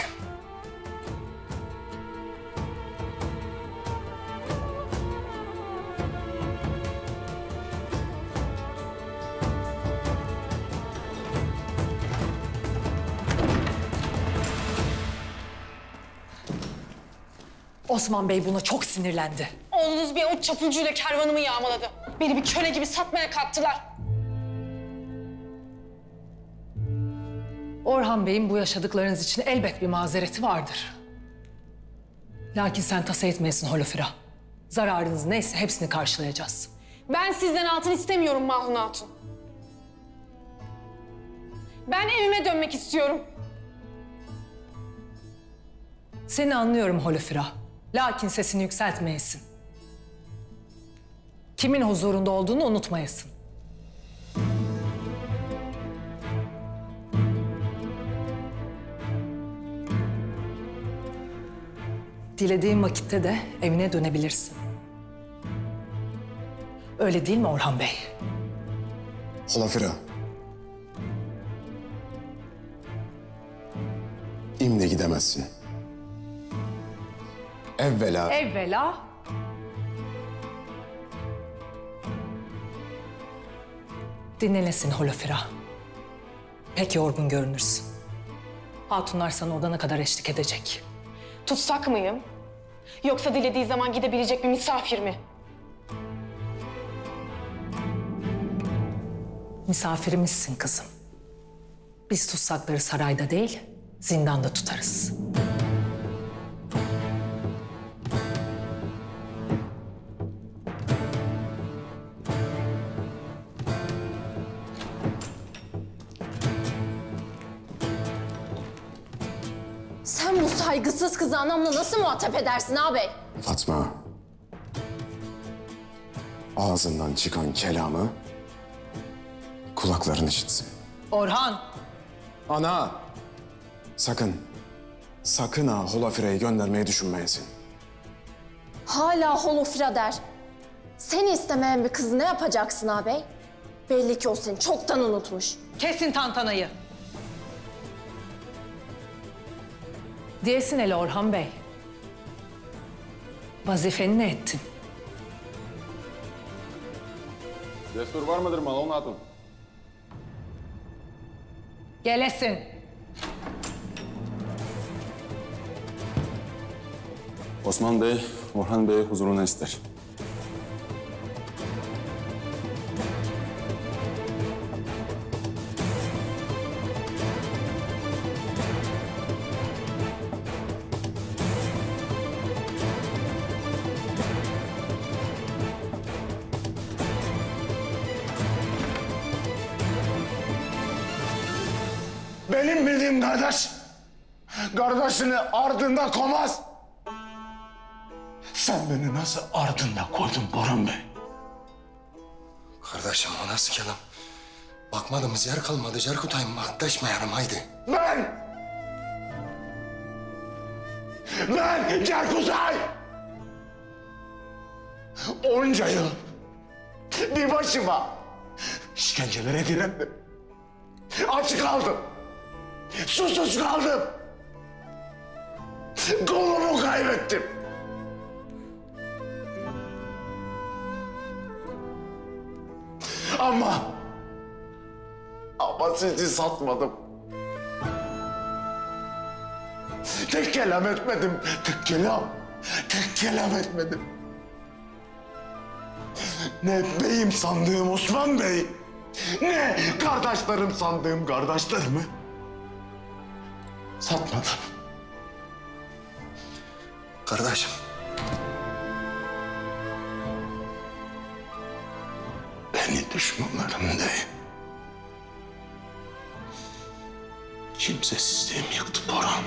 Osman Bey buna çok sinirlendi. Oğlunuz bir o çapulcuyla kervanımı yağmaladı. Beni bir köle gibi satmaya kalktılar. Orhan Bey'in bu yaşadıklarınız için elbet bir mazereti vardır. Lakin sen tasa etmeyesin Holofira. Zararınız neyse hepsini karşılayacağız. Ben sizden altın istemiyorum Mahun Hatun. Ben evime dönmek istiyorum. Seni anlıyorum Holofira. Lakin sesini yükseltmeyesin. Kimin huzurunda olduğunu unutmayasın. Dilediğin vakitte de evine dönebilirsin. Öyle değil mi Orhan Bey? Holofira. İmle gidemezsin. Evvela... Evvela... Dinlenesin Holofira. Pek yorgun görünürsün. Hatunlar sana odana kadar eşlik edecek. Tutsak mıyım? Yoksa dilediği zaman gidebilecek bir misafir mi? Misafirimizsin kızım. Biz tutsakları sarayda değil, zindanda tutarız. Sen bu saygısız kızı anamla nasıl muhatap edersin ağabey? Fatma. Ağzından çıkan kelamı kulakların işitsin. Orhan! Ana! Sakın, sakın ha Holofira'yı göndermeyi düşünmeyesin. Hala Holofira der. Seni istemeyen bir kızı ne yapacaksın ağabey? Belli ki o seni çoktan unutmuş. Kesin tantanayı. Diyesin hele Orhan Bey. Vazifeni ne ettin? Destur var mıdır Malon Hatun? Gelesin. Osman Bey, Orhan Bey huzuruna ister. Benim bildiğim kardeş, kardeşini ardında koymaz. Sen beni nasıl ardında koydun Burhan Bey? Kardeşim o nasıl kelam? Bakmadığımız yer kalmadı. Cerkutay'ım baktaşmayalım haydi. Ben! Ben Cerkutay! Onca yıl bir başıma işkencelere direndim. Aç kaldım. Susuz kaldım. Kolumu kaybettim. Ama... Ama sizi satmadım. Tek kelam etmedim. Tek kelam. Tek kelam etmedim. Ne beyim sandığım Osman Bey, ne kardeşlerim sandığım kardeşlerimi satmadım. Kardeşim. Beni düşmanlarım değil. Kim Benim sessizliğimi yıktı Orhan.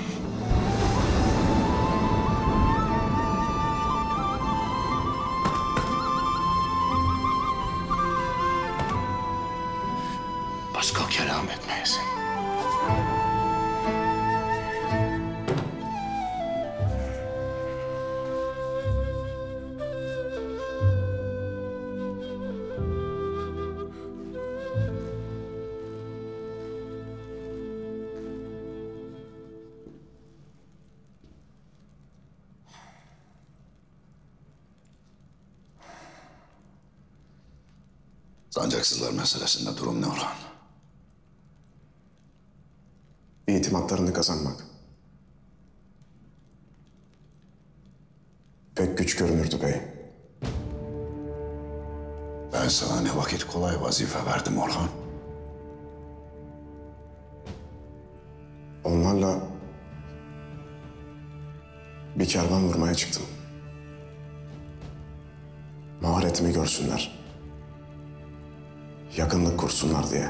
Başka kelam etmeyesin. Sancaksızlar meselesinde durum ne Orhan? İtimatlarını kazanmak. Pek güç görünürdü beyim. Ben sana ne vakit kolay vazife verdim Orhan. Onlarla bir kervan vurmaya çıktım. Maharetimi görsünler. Yakınlık kursunlar diye.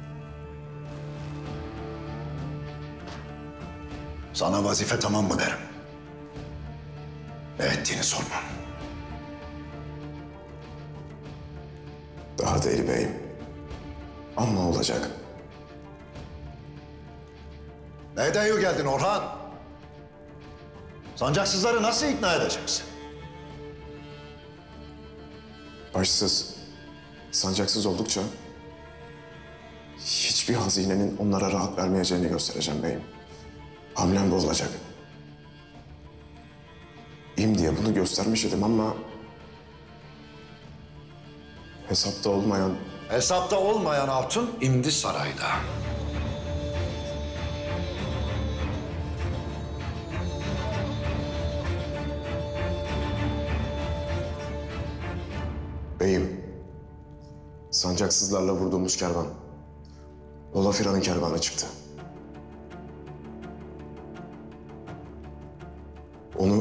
Sana vazife tamam mı derim. Ne ettiğini sormam. Daha değil beyim. Ama olacak. Neden yok geldin Orhan? Sancaksızları nasıl ikna edeceksin? Başsız, sancaksız oldukça hiçbir hazinenin onlara rahat vermeyeceğini göstereceğim beyim. Hamlem bu olacak. İyiyim diye bunu göstermiş idim ama hesapta olmayan... Hesapta olmayan hatun imdi sarayda. Beyim, sancaksızlarla vurduğumuz kervan, Olafira'nın kervanı çıktı. Onu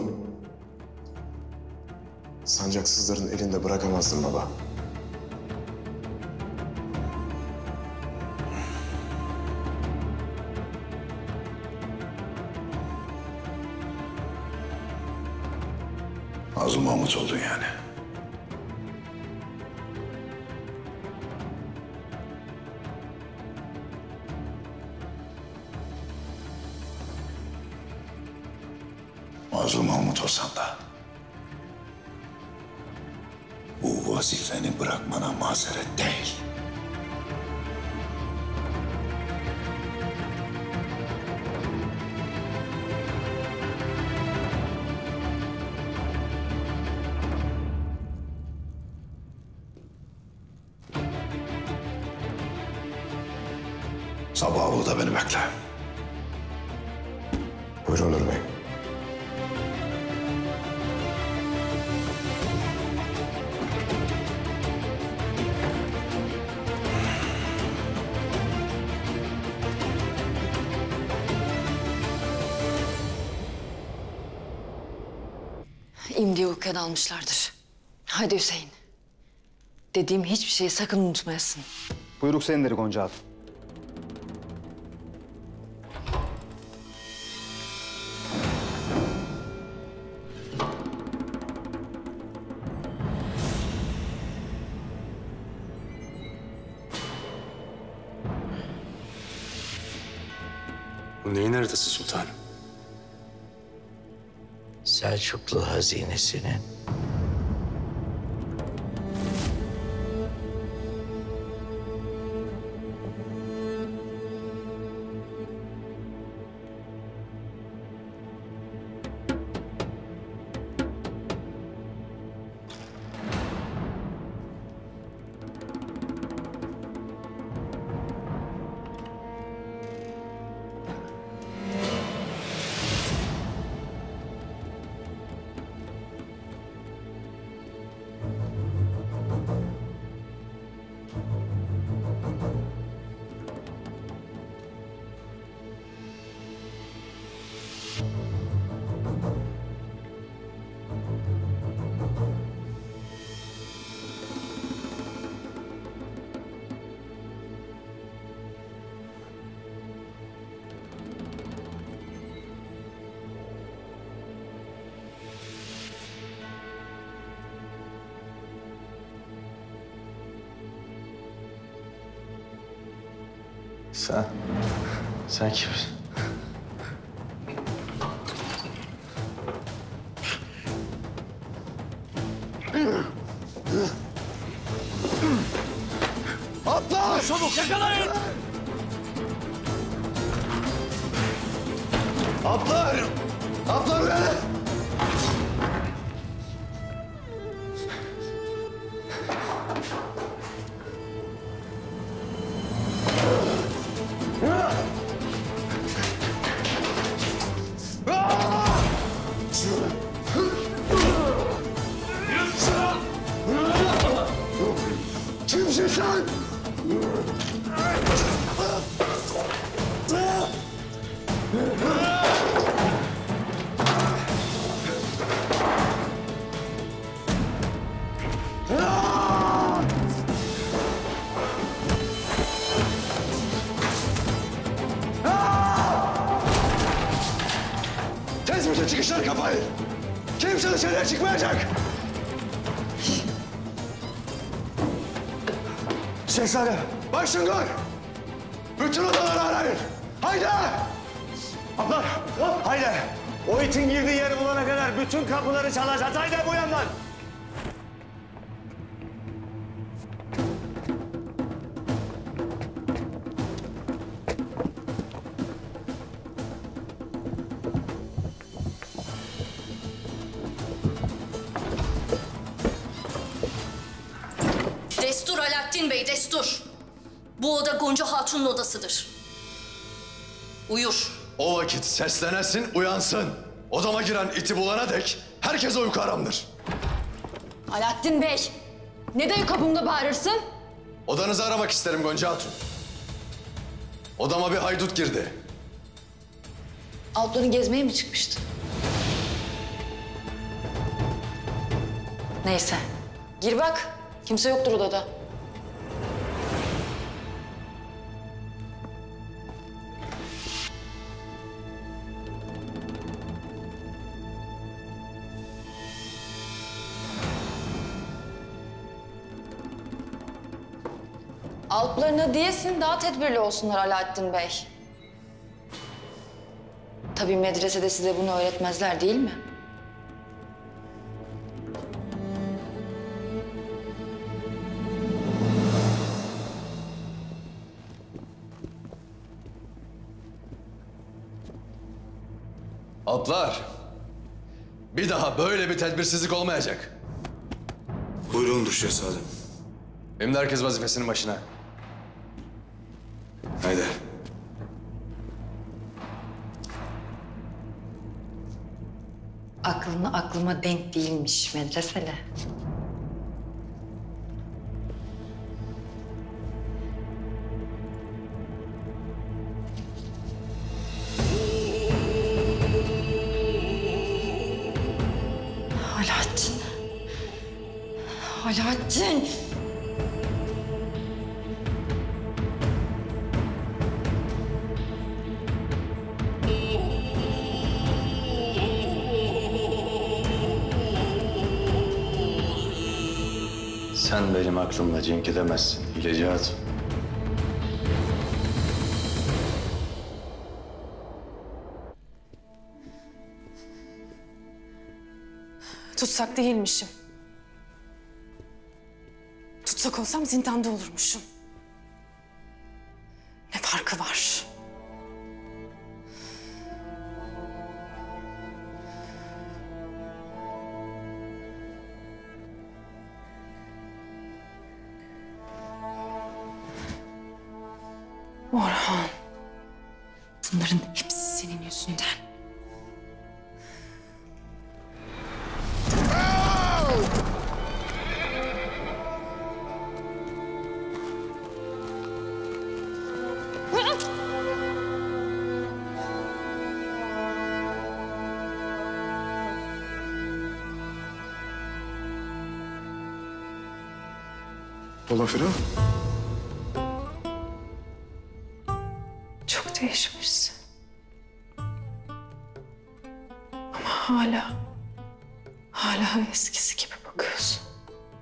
sancaksızların elinde bırakamazdım baba. Azı Mahmut oldun yani. Azı Mahmut olsan da bu vazifeni bırakmana mazeret değil. Sabah avluda beni bekle. Buyurun Onur Bey. İmdi'ye uykuya dalmışlardır. Hadi Hüseyin. Dediğim hiçbir şeyi sakın unutmayasın. Buyruk senindir Gonca Hatun. Bu neyin haritası sultanım? Selçuklu hazinesinin Sen? Sen kimsin? Atla! Çabuk yakalayın! Atlar! Atlar uyanın! Kimsin sen? Tez bütün çıkışları kapayın. Kimse dışarıya çıkmayacak. Şehzade, başın gör. Bütün odaları arayın. Haydi! Abla, haydi. O itin girdiği yeri bulana kadar bütün kapıları çalacağız. Haydi bu yandan. Destur Alaaddin Bey, destur. Bu oda Gonca Hatun'un odasıdır. Uyur. O vakit seslenesin, uyansın. Odama giren iti bulana dek herkese uyku haramdır. Alaaddin Bey, ne de kapımda bağırırsın? Odanızı aramak isterim Gonca Hatun. Odama bir haydut girdi. Alpları gezmeye mi çıkmıştı? Neyse, gir bak. Kimse yoktur odada. Alplarına diyesin, daha tedbirli olsunlar Alaaddin Bey. Tabii medresede size bunu öğretmezler değil mi? Alplar, bir daha böyle bir tedbirsizlik olmayacak. Buyurundur şehzadem. Şimdi herkes vazifesinin başına. Haydi. Aklına aklıma denk değilmiş medreseli. Alaaddin. Alaaddin. Sen benim aklımla cenk edemezsin Hileci Hatun. Tutsak değilmişim. Tutsak olsam zindanda olurmuşum. Ne farkı var? Orhan, bunların hepsi senin yüzünden. Olafira? Çok değişmişsin. Ama hala, hala eskisi gibi bakıyorsun.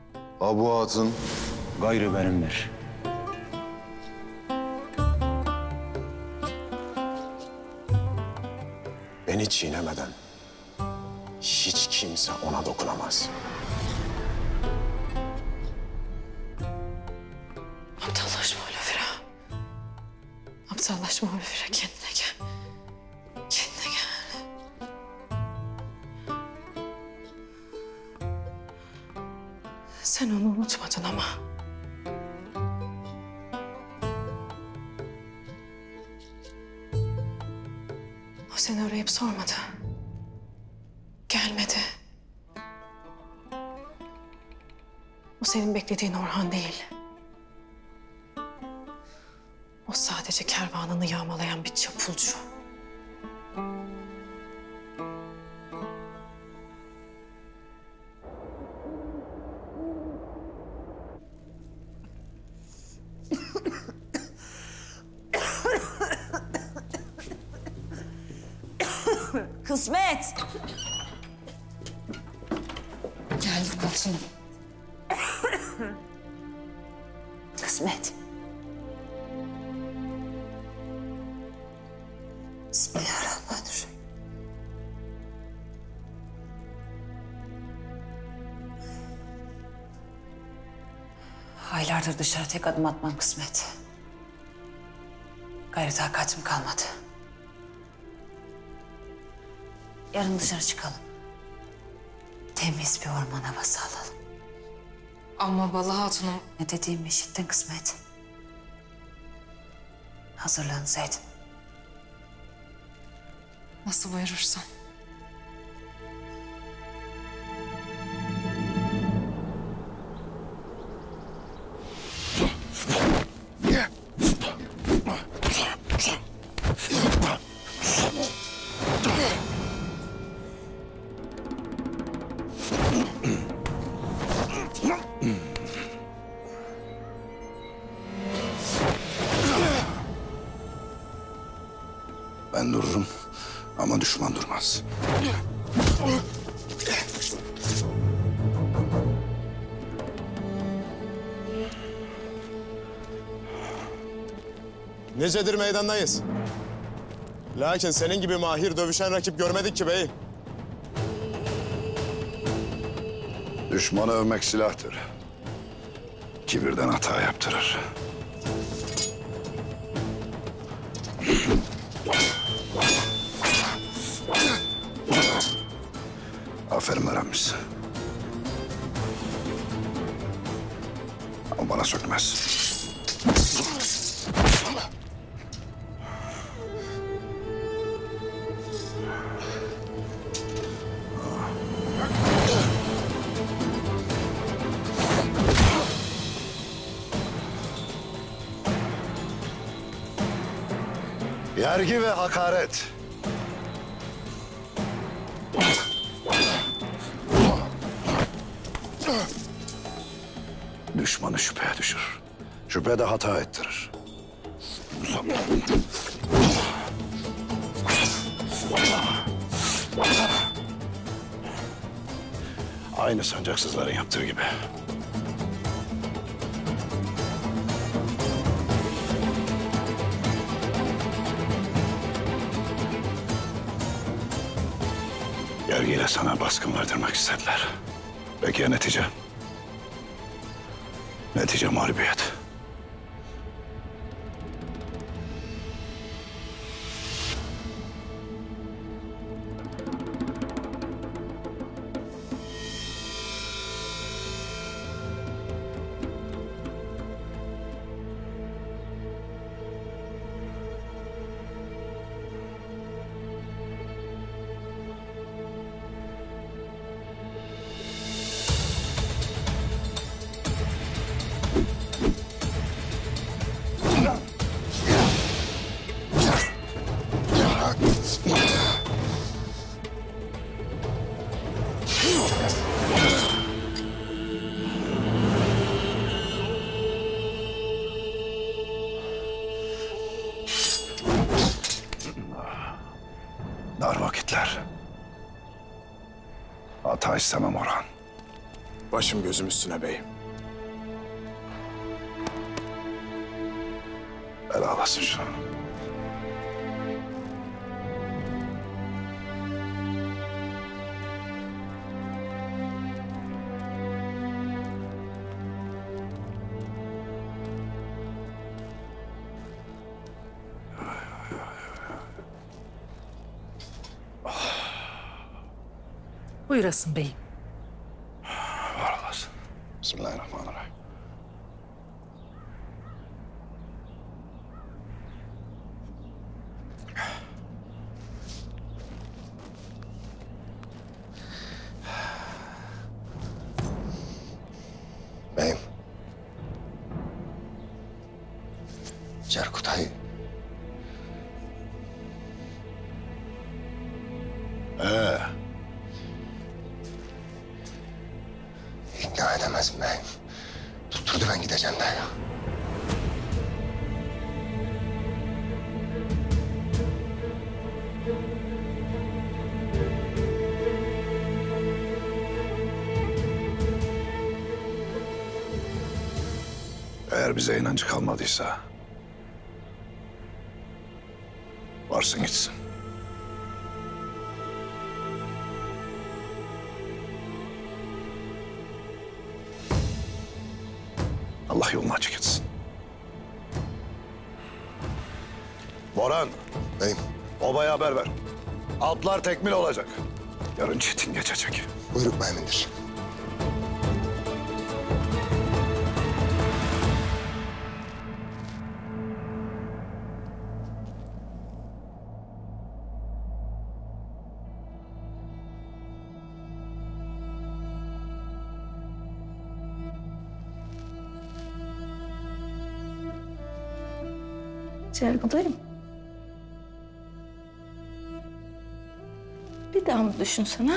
Abu Hatun gayrı benimdir. beni çiğnemeden hiç kimse ona dokunamaz. Aptallaşma Olafira. Aptallaşma Olafira. Kendine gel. Kendine gel. Sen onu unutmadın ama. O seni arayıp sormadı. Gelmedi. O senin beklediğin Orhan değil. O sadece kervanını yağmalayan bir çapulcu. Kısmet! Geldim Hatun. Kısmet. Bismillahirrahmanirrahim. Aylardır dışarı tek adım atmam Kısmet. Gayrı takatim kalmadı. Yarın dışarı çıkalım. Temiz bir orman havası alalım. Ama Bala Hatun'um... Ne dediğimi işittin Kısmet. Hazırlanınız edin. Nasıl buyurursan. Ben dururum ama düşman durmaz. Nicedir meydandayız. Lakin senin gibi mahir dövüşen rakip görmedik ki bey. Düşmanı övmek silahtır. Kibirden hata yaptırır. Aferin öğrenmişsin. Ama bana sökmez. Yergi ve hakaret. Düşmanı şüpheye düşürür. Şüphe de hata ettirir. Aynı sancaksızların yaptığı gibi. Yergiyle sana baskın verdirmek istediler. Peki ya netice? Netice mağlubiyet. Dar vakitler. Hata istemem Orhan. Başım gözüm üstüne beyim. Helal olsun şunu. Buyurasın beyim. Var olasın. Bismillahirrahmanirrahim. Beyim. Cerkutay. Ee? İkna edemezim beyim. Tutturdu ben gideceğim de. Eğer bize inancı kalmadıysa... varsın gitsin. Allah yolunu açık etsin. Boran. Beyim. Obaya haber ver. Altlar tekmil olacak. Yarın çetin geçecek. Buyruk beyimindir. Cerkutay'ım. Bir daha mı düşünsene?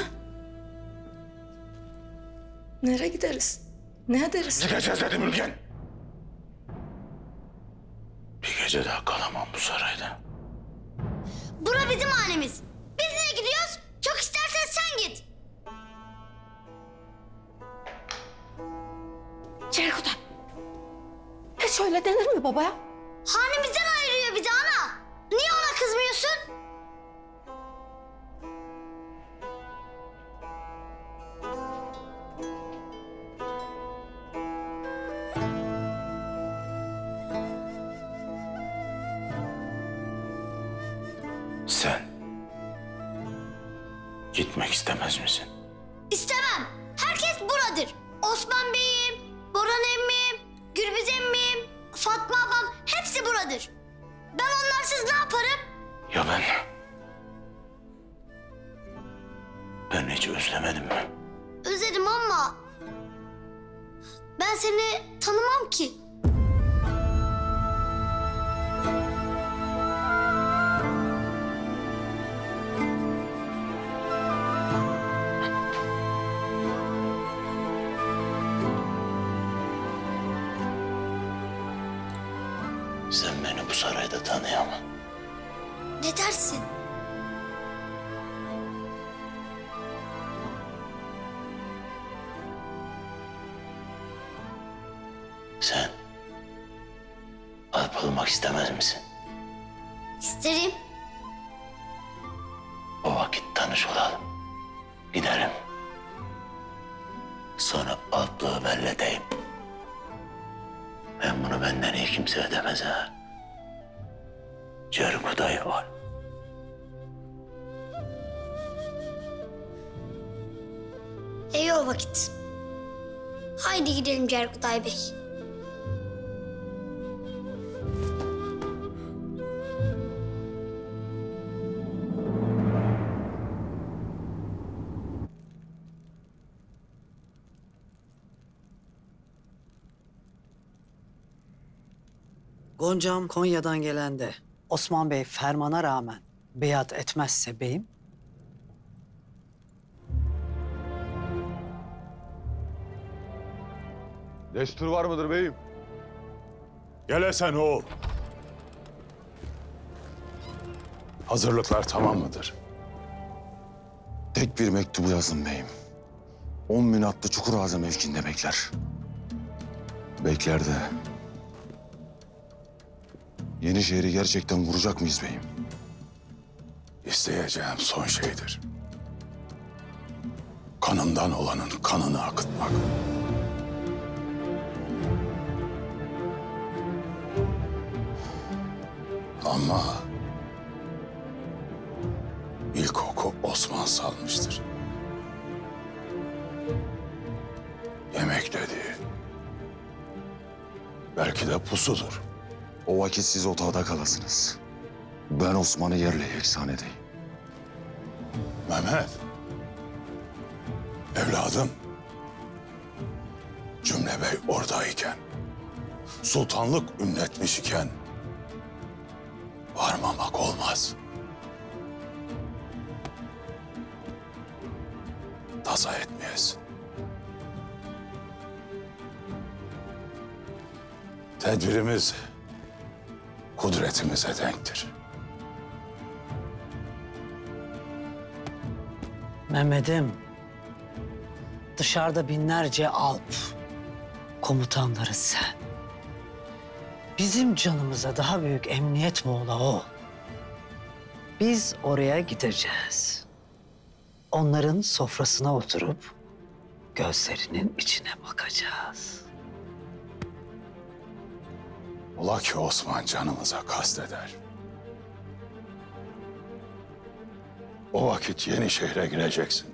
Nereye gideriz? Ne ederiz? Gideceğiz dedim Ülgen. Bir gece daha kalamam bu sarayda. Bura bizim hanemiz. Biz niye gidiyoruz? Çok istersen sen git. Cerkutay. Hiç öyle denir mi babaya? Hanemizden ayırıyor bizi ana. Niye ona kızmıyorsun? Sen gitmek istemez misin? İstemem. Herkes buradır. Osman Bey'im, Boran emmim, Gürbüz emmim, Fatma abam hepsi buradır. Ben onlarsız ne yaparım? Ya ben? Ben hiç özlemedim mi? Özledim ama ben seni tanımam ki. Sen beni bu sarayda tanıyamam. Ne dersin? Sen alp olmak istemez misin? İsterim. O vakit tanış olalım. Gidelim. Sonra altlığı belledeyim. Ben bunu benden iyi kimse edemez ha. Cerkutay var. İyi o vakit. Haydi gidelim Cerkutay Bey. Goncam Konya'dan gelen de Osman Bey fermana rağmen beyat etmezse beyim, Destur var mıdır beyim? Gele sen oğul. Hazırlıklar tamam mıdır? Tek bir mektubu yazın beyim. On minatlı Çukurazı mevkinde bekler. Bekler de... Yenişehir'i gerçekten vuracak mıyız beyim? İsteyeceğim son şeydir. Kanından olanın kanını akıtmak. Ama ilk oku Osman salmıştır. Yemeklediği. Belki de pusudur. O vakit siz otağda kalasınız. Ben Osman'ı yerle yeksan edeyim. Mehmet. Evladım. Cümle Bey oradayken, sultanlık ümmetmiş iken varmamak olmaz. Tasa etmeyesin. Tedbirimiz kudretimize denktir. Mehmet'im, dışarıda binlerce alp, komutanları sen. Bizim canımıza daha büyük emniyet mi ola o? Biz oraya gideceğiz. Onların sofrasına oturup gözlerinin içine bakacağız. Ola ki Osman canımıza kasteder. O vakit Yenişehir'e gireceksin.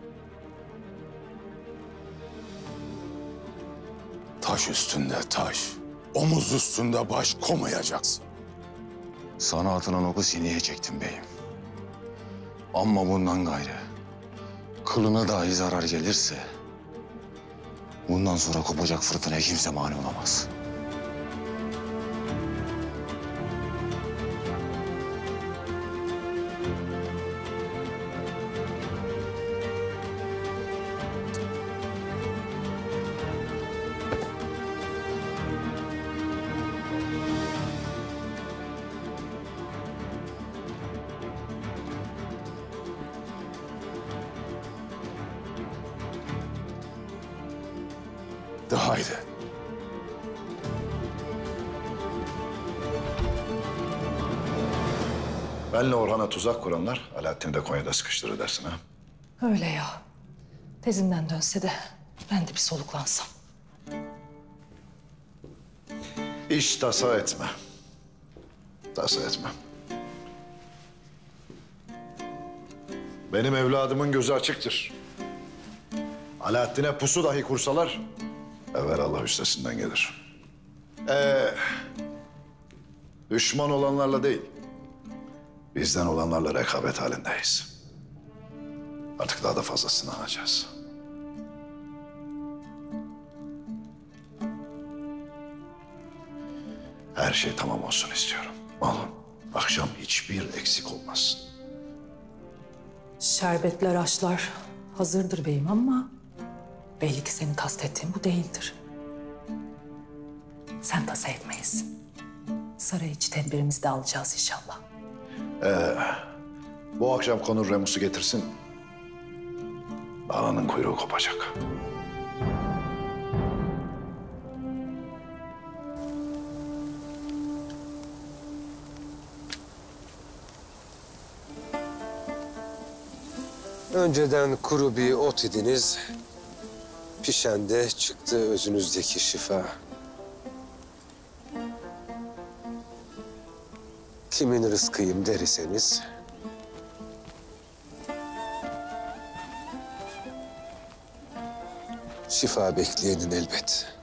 Taş üstünde taş, omuz üstünde baş komayacaksın. Sana atılan oku sineye çektim beyim. Ama bundan gayrı kılına dahi zarar gelirse bundan sonra kopacak fırtınaya kimse mani olamaz. De haydi. Benle Orhan'a tuzak kuranlar Alaaddin'i de Konya'da sıkıştırır dersin ha. Öyle ya. Tezinden dönse de ben de bir soluklansam. İş tasa etme. Tasa etme. Benim evladımın gözü açıktır. Alaaddin'e pusu dahi kursalar, evvelallah üstesinden gelir. Ee, düşman olanlarla değil, bizden olanlarla rekabet halindeyiz. Artık daha da fazla sınanacağız. Her şey tamam olsun istiyorum. Malum, akşam hiçbir eksik olmasın. Şerbetler, aşlar hazırdır beyim ama belli ki senin kastettiğin bu değildir. Sen tasa etmeyesin. Saray içi tedbirimizi de alacağız inşallah. Ee, bu akşam konur Remus'u getirsin. Ananın kuyruğu kopacak. Önceden kuru bir ot idiniz. Pişende çıktı özünüzdeki şifa. Kimin rızkıyım deriseniz. Şifa bekleyenin elbet.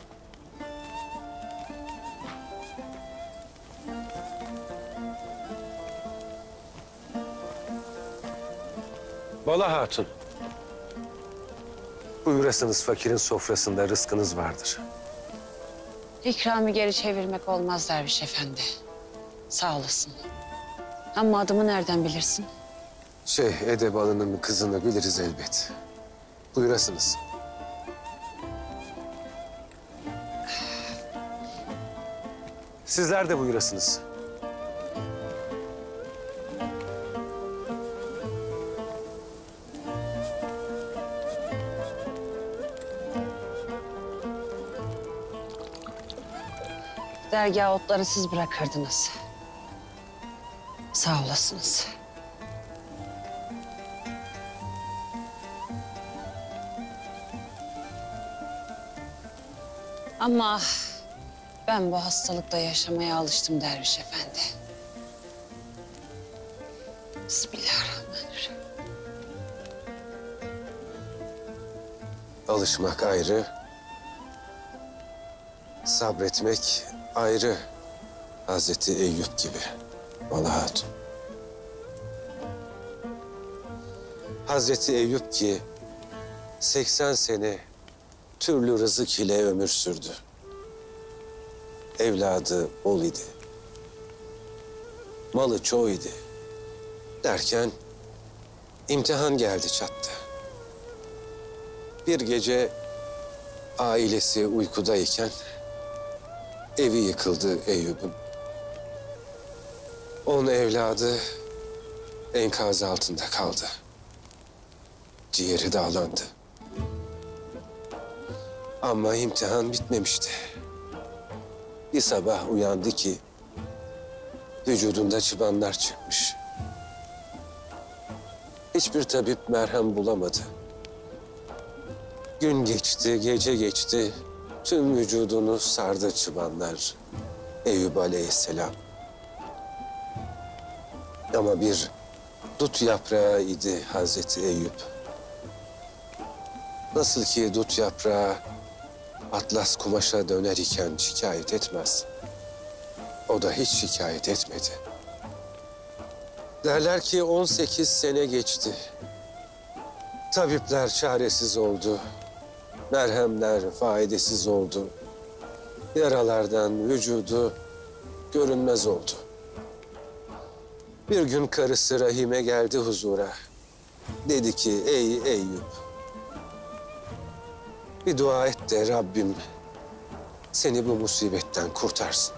Bala Hatun. Buyurasınız fakirin sofrasında rızkınız vardır. İkramı geri çevirmek olmaz derviş efendi. Sağ olasın. Ama adımı nereden bilirsin? Şeyh Edebalı'nın kızını biliriz elbet. Buyurasınız. Sizler de buyurasınız. Dergâh otları siz bırakırdınız. Sağ olasınız. Ama ben bu hastalıkla yaşamaya alıştım derviş efendi. Bismillahirrahmanirrahim. Alışmak ayrı, Sabretmek ayrı Hazreti Eyüp gibi Bala Hatun. Hazreti Eyüp ki seksen sene türlü rızık ile ömür sürdü. Evladı bol idi. Malı çoğu idi. Derken imtihan geldi çattı. Bir gece ailesi uykudayken evi yıkıldı Eyüp'ün. On evladı enkaz altında kaldı. Ciğeri dağlandı. Ama imtihan bitmemişti. Bir sabah uyandı ki vücudunda çıbanlar çıkmış. Hiçbir tabip merhem bulamadı. Gün geçti, gece geçti. Tüm vücudunu sardı çıbanlar. Eyüp Aleyhisselam. Ama bir dut yaprağı idi Hazreti Eyüp. Nasıl ki dut yaprağı atlas kumaşa döner iken şikayet etmez. O da hiç şikayet etmedi. Derler ki on sekiz sene geçti. Tabipler çaresiz oldu. Merhemler faydasız oldu. Yaralardan vücudu görünmez oldu. Bir gün karısı Rahime geldi huzura. Dedi ki ey Eyüp, bir dua et de Rabbim seni bu musibetten kurtarsın.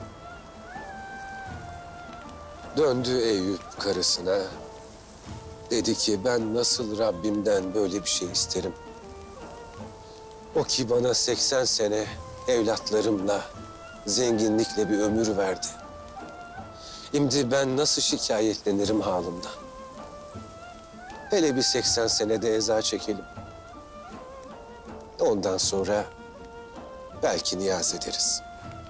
Döndü Eyüp karısına. Dedi ki ben nasıl Rabbimden böyle bir şey isterim? O ki bana seksen sene evlatlarımla, zenginlikle bir ömür verdi. Şimdi ben nasıl şikayetlenirim halimden? Hele bir seksen senede eza çekelim. Ondan sonra belki niyaz ederiz.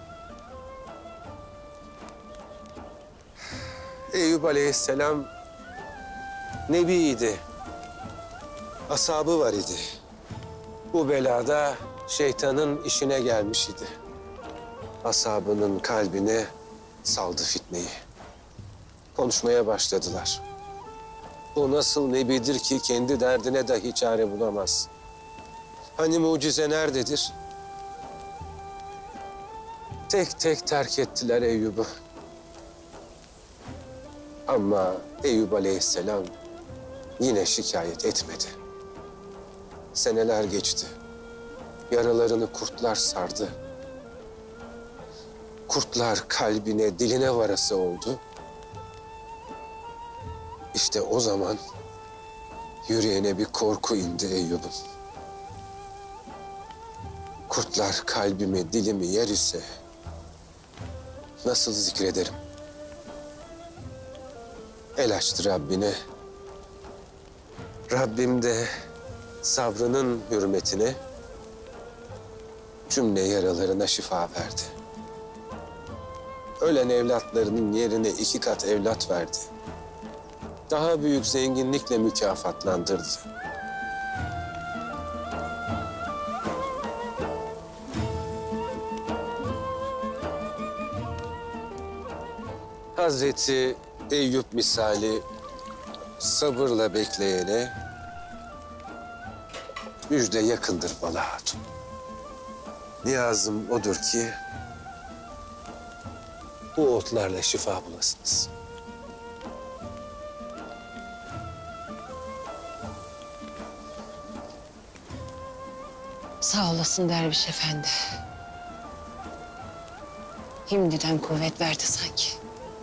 Eyüp Aleyhisselam nebiydi. Ashabı var idi. Bu belada şeytanın işine gelmiş idi. Ashabının kalbine saldı fitneyi. Konuşmaya başladılar. Bu nasıl nebidir ki kendi derdine dahi çare bulamaz? Hani mucize nerededir? Tek tek terk ettiler Eyüp'ü. Ama Eyüp Aleyhisselam yine şikayet etmedi. Seneler geçti. Yaralarını kurtlar sardı. Kurtlar kalbine, diline varası oldu. İşte o zaman yüreğine bir korku indi Eyüp'ün. Kurtlar kalbimi, dilimi yer ise nasıl zikrederim? El açtı Rabbine. Rabbim de sabrının hürmetine cümle yaralarına şifa verdi. Ölen evlatlarının yerine iki kat evlat verdi. Daha büyük zenginlikle mükafatlandırdı. Hazreti Eyüp misali sabırla bekleyene müjde yakındır Bala Hatun. Niyazım odur ki bu otlarla şifa bulasınız. Sağ olasın Derviş Efendi. Şimdiden kuvvet verdi sanki.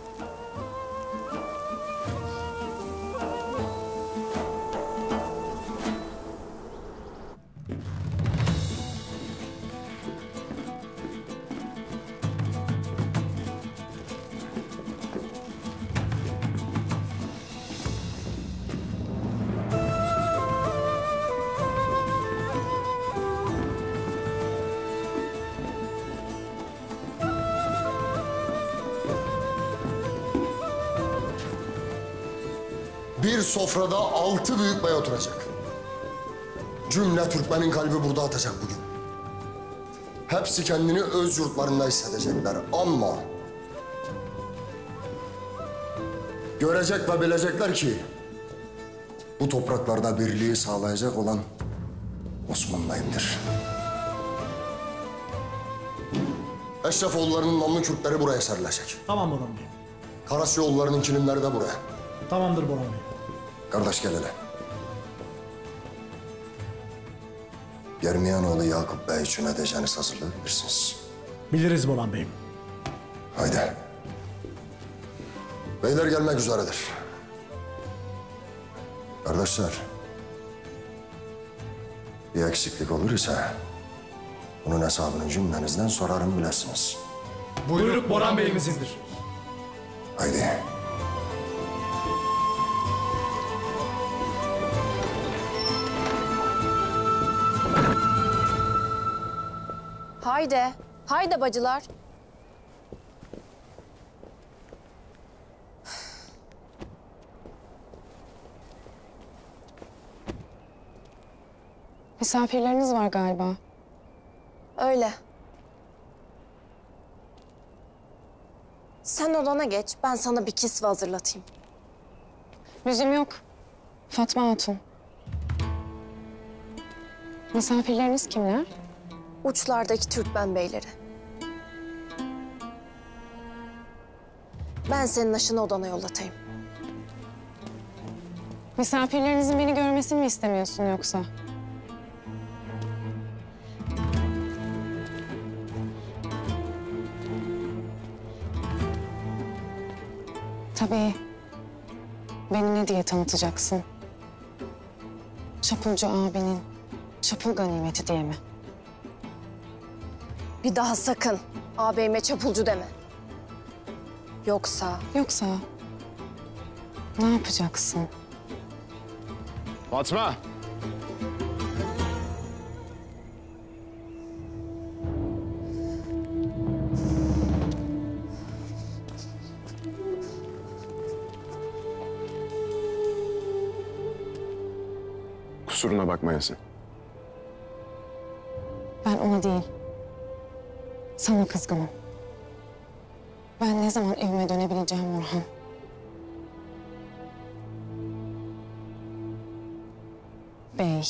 Bir sofrada altı büyük bey oturacak. Cümle Türkmenin kalbi burada atacak bugün. Hepsi kendini öz yurtlarında hissedecekler ama... görecek ve bilecekler ki... bu topraklarda birliği sağlayacak olan Osman Bey'imdir. Eşrefoğullarının namlı Kürtleri buraya serilecek. Tamam Boran Bey. Karasyoğullarının kilimleri de buraya. Tamamdır Boran Bey. Kardeş gel hele. Germiyanoğlu Yakup Bey için edeceğiniz hazırlığı bilirsiniz. Biliriz Boran Bey'im. Haydi. Beyler gelmek üzeredir. Kardeşler, bir eksiklik olur ise bunun hesabını cümlenizden sorarım bilirsiniz. Buyruk Boran Bey'imizindir. Haydi. Haydi, haydi bacılar. Misafirleriniz var galiba. Öyle. Sen odana geç, ben sana bir kisve hazırlatayım. Lüzum yok. Fatma Hatun. Misafirleriniz kimler? Uçlardaki Türkmen beyleri. Ben senin aşını odana yollatayım. Misafirlerinizin beni görmesini mi istemiyorsun yoksa? Tabii. Beni ne diye tanıtacaksın? Çapulcu abinin çapul ganimeti diye mi? Bir daha sakın ağabeyime çapulcu deme. Yoksa... Yoksa ne yapacaksın? Fatma! Kusuruna bakmayasın. Ben ona değil, sana kızgınım. Ben ne zaman evime dönebileceğim Orhan? Bey.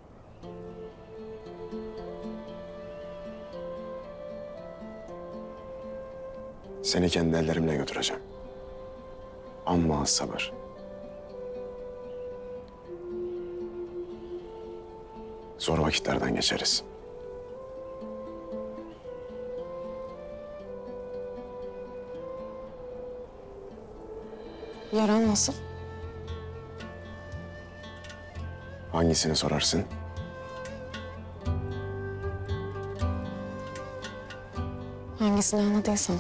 Seni kendi ellerimle götüreceğim. Amma az sabır. Zor vakitlerden geçeriz. Yaran nasıl? Hangisini sorarsın? Hangisini anladıysan.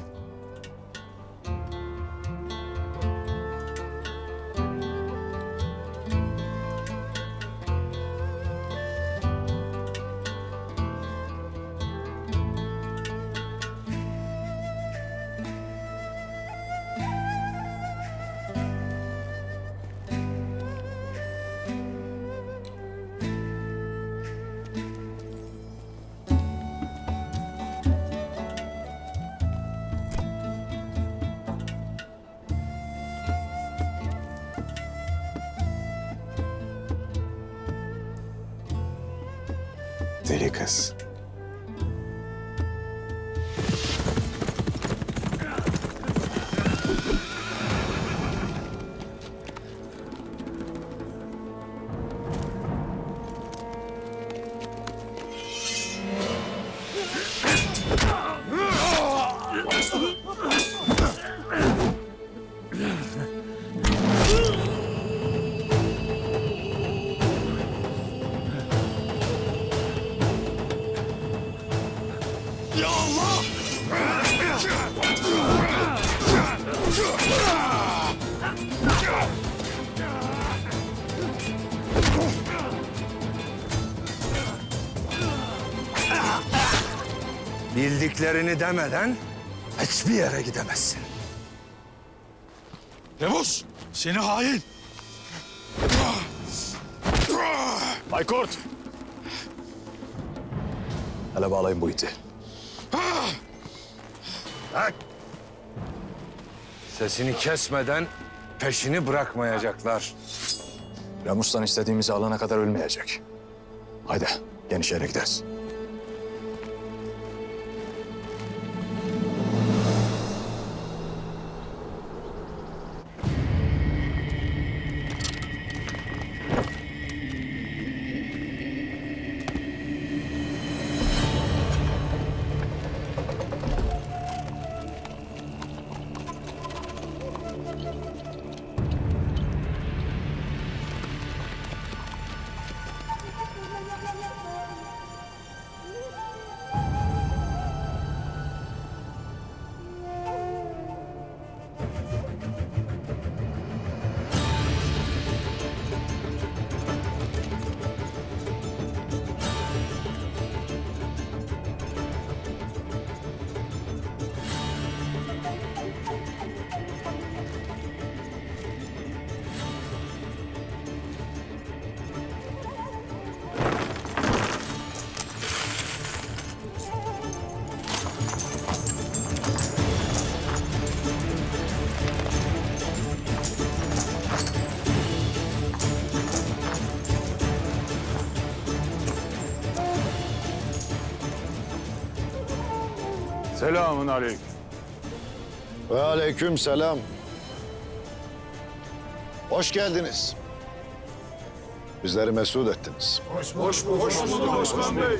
Deli kız. Ya Allah! Bildiklerini demeden hiçbir yere gidemezsin. Yavuz, seni hain! Baykurt! Hele bağlayın bu iti. Bak! Sesini kesmeden peşini bırakmayacaklar. Ramus'tan istediğimizi alana kadar ölmeyecek. Haydi Yenişehir'e gideriz. Selamun aleyküm. Ve aleyküm selam. Hoş geldiniz. Bizleri mesut ettiniz. Hoş bulduk, hoş bulduk, hoş bulduk Osman Bey.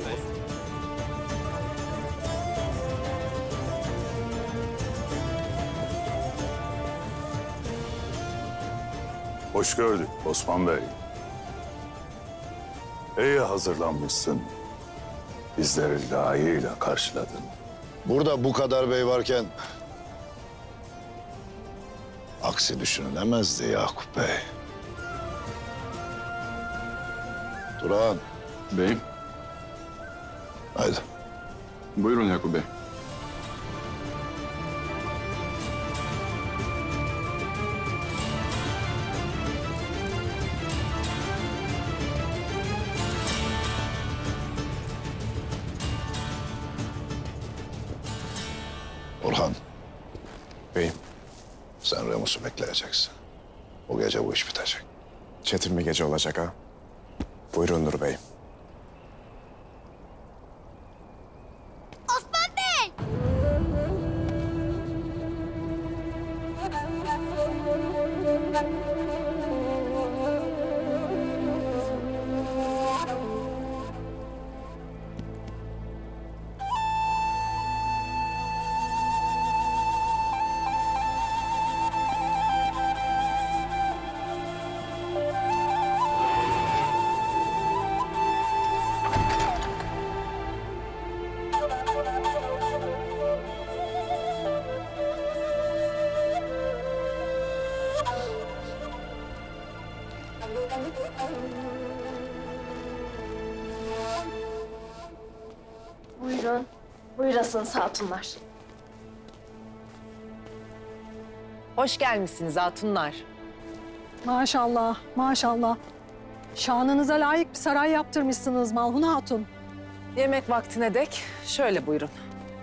Hoş gördük Osman Bey. İyi hazırlanmışsın. Bizleri layığıyla karşıladın. Burada bu kadar bey varken aksi düşünülemezdi Yakup Bey. Turan. Beyim. Haydi. Buyurun Yakup Bey. Orhan. Beyim. Sen Remus'u bekleyeceksin. O gece bu iş bitecek. Çetin bir gece olacak ha. Buyurun Nur Bey'im. Osman Bey! Buyurun. Buyurasınız hatunlar. Hoş gelmişsiniz hatunlar. Maşallah, maşallah. Şanınıza layık bir saray yaptırmışsınız Malhun Hatun. Yemek vaktine dek şöyle buyurun.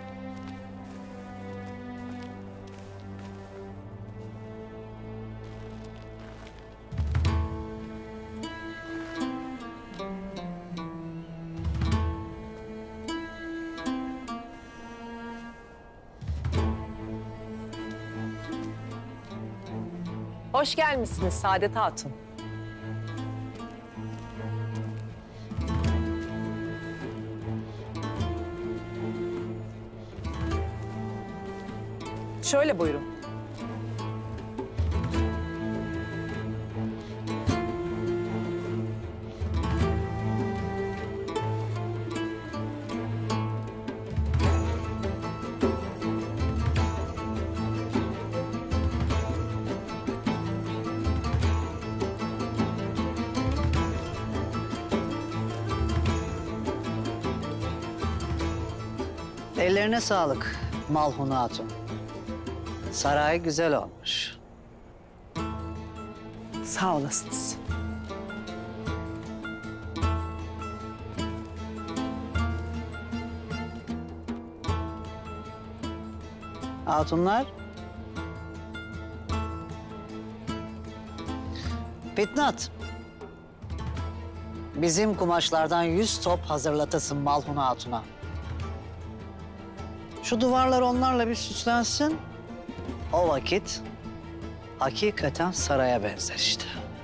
Hoş gelmişsiniz Saadet Hatun. Şöyle buyurun. Ellerine sağlık Malhun Hatun. Saray güzel olmuş. Sağ olasınız. Hatunlar. Fitnat. Bizim kumaşlardan yüz top hazırlatasın Malhun Hatun'a. Şu duvarlar onlarla bir süslensin. O vakit hakikaten saraya benzer işte.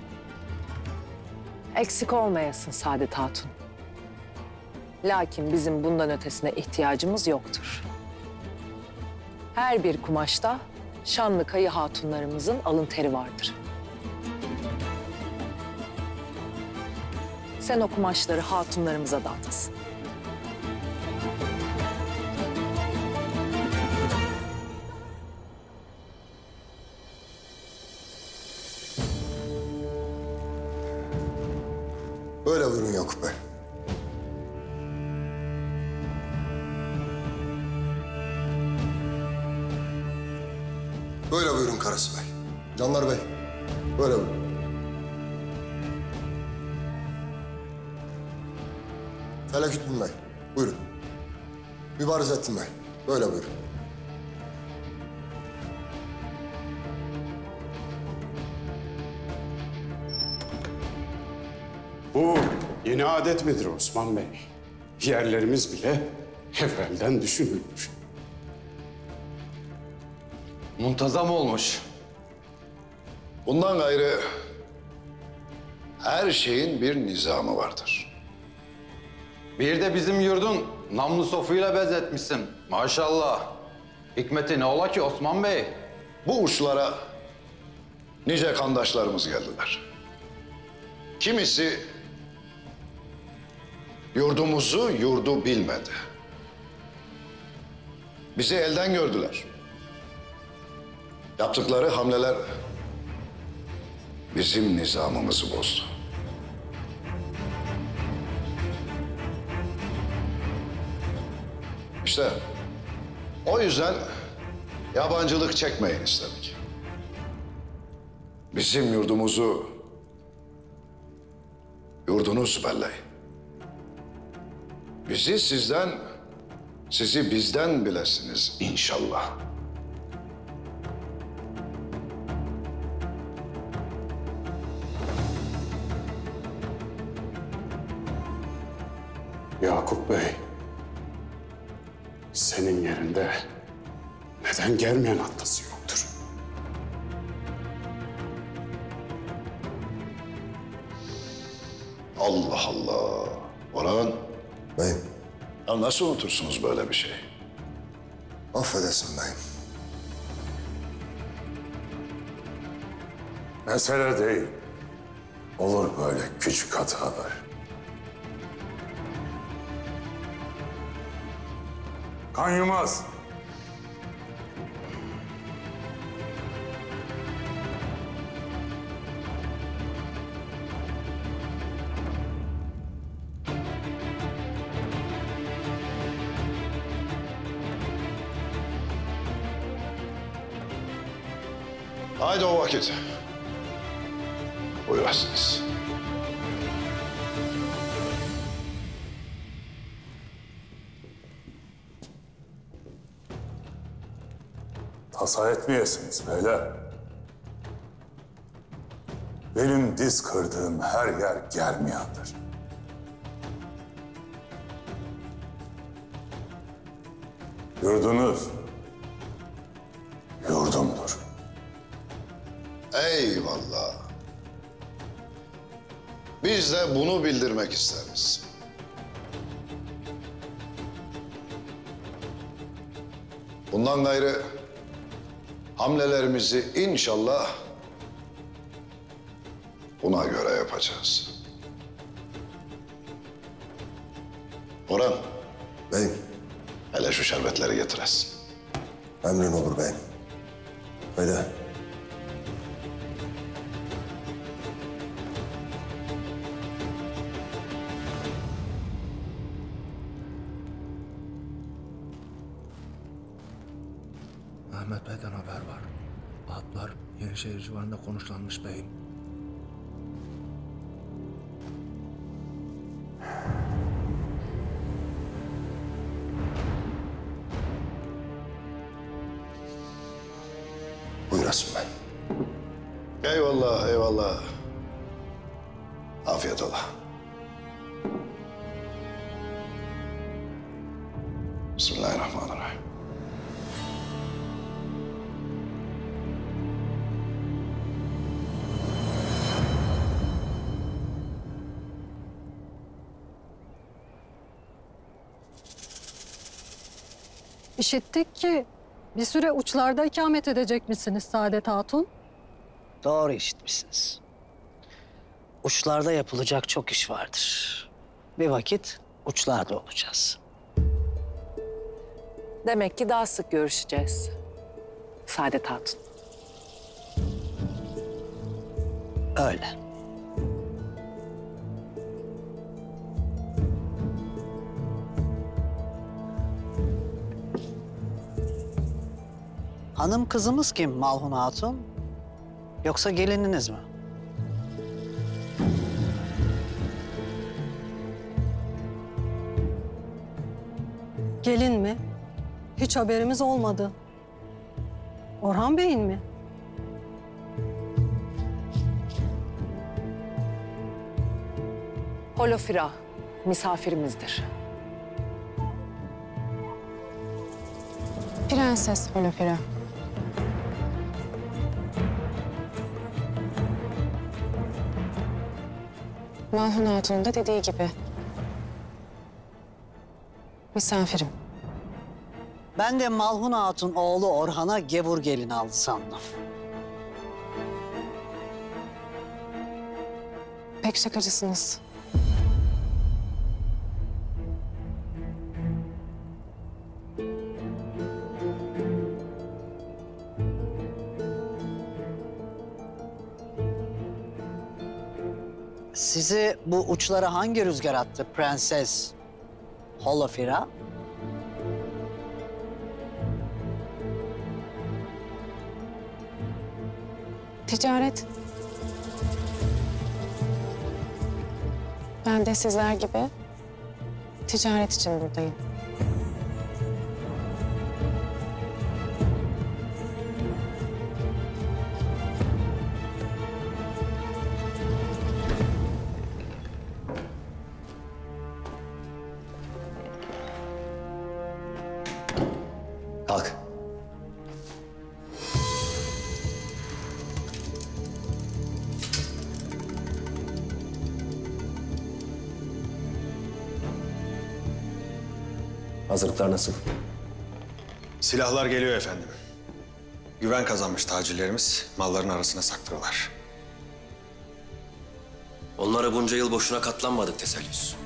Eksik olmayasın Saadet Hatun. Lakin bizim bundan ötesine ihtiyacımız yoktur. Her bir kumaşta şanlı kayı hatunlarımızın alın teri vardır. Sen o kumaşları hatunlarımıza dağıtasın. Böyle buyurun Yakup Bey. Böyle buyurun Karası Bey. Canlar Bey, böyle buyurun. Felaküddin Bey, buyurun. Mübarezettin Bey, böyle buyurun. Bu yeni adet midir Osman Bey? Yerlerimiz bile evvelden düşünülmüş. Muntazam olmuş. Bundan gayrı her şeyin bir nizamı vardır. Bir de bizim yurdun namlu sofuyla bezetmişsin. Maşallah. Hikmeti ne ola ki Osman Bey? Bu uçlara nice kandaşlarımız geldiler. Kimisi yurdumuzu yurdu bilmedi. Bizi elden gördüler. Yaptıkları hamleler bizim nizamımızı bozdu. İşte o yüzden yabancılık çekmeyin istedik. Bizim yurdumuzu yurdunuz belleyin. Bizi sizden, sizi bizden bilesiniz inşallah. Yakup Bey, senin yerinde neden gelmeyen atlası yoktur? Allah Allah. Orhan. Beyim. Ya nasıl unutursunuz böyle bir şey? Affedersin beyim. Mesele değil. Olur böyle küçük hatalar. Kan Yılmaz. Haydi o vakit. Buyurasınız. Tasa etmeyesiniz beyler. Benim diz kırdığım her yer germiyandır. Yurdunuz yurdumdur. Eyvallah. Biz de bunu bildirmek isteriz. Bundan gayrı hamlelerimizi inşallah buna göre yapacağız. Orhan. Beyim. Hele şu şerbetleri getiresin. Emrin olur beyim. Haydi. Ahmet Bey'den haber var. Atlar Yenişehir civarında konuşlanmış beyim. Buyur Asım Bey. Eyvallah, eyvallah. Afiyet ola. Bismillahirrahmanirrahim. İşittik ki bir süre uçlarda ikamet edecek misiniz Saadet Hatun? Doğru işitmişsiniz. Uçlarda yapılacak çok iş vardır. Bir vakit uçlarda olacağız. Demek ki daha sık görüşeceğiz. Saadet Hatun. Öyle. Hanım kızımız kim Malhun Hatun? Yoksa gelininiz mi? Gelin mi? Hiç haberimiz olmadı. Orhan Bey'in mi? Holofira misafirimizdir. Prenses Holofira. Malhun Hatun'un da dediği gibi. Misafirim. Ben de Malhun Hatun oğlu Orhan'a gevur gelin aldı sandım. Pek şakacısınız. Sizi bu uçlara hangi rüzgar attı Prenses Holofira? Ticaret. Ben de sizler gibi ticaret için buradayım. Kalk. Hazırlıklar nasıl? Silahlar geliyor efendim. Güven kazanmış tacirlerimiz malların arasına saklıyorlar. Onlara bunca yıl boşuna katlanmadık Teselyus.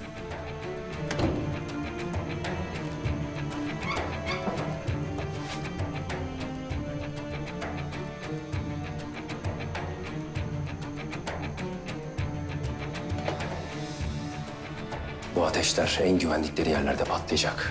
Bu ateşler en güvendikleri yerlerde patlayacak.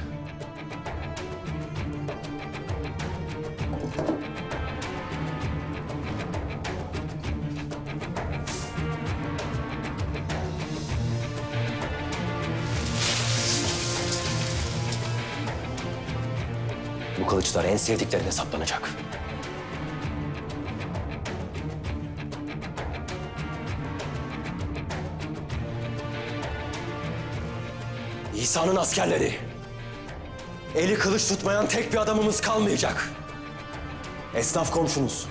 Bu kılıçlar en sevdiklerine saplanacak. İsa'nın askerleri. Eli kılıç tutmayan tek bir adamımız kalmayacak. Esnaf komşunuz.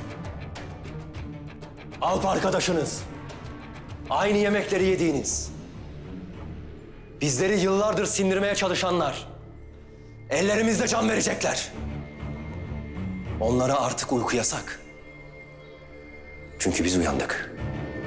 Alp arkadaşınız. Aynı yemekleri yediğiniz. Bizleri yıllardır sindirmeye çalışanlar. Ellerimizde can verecekler. Onlara artık uyku yasak. Çünkü biz uyandık.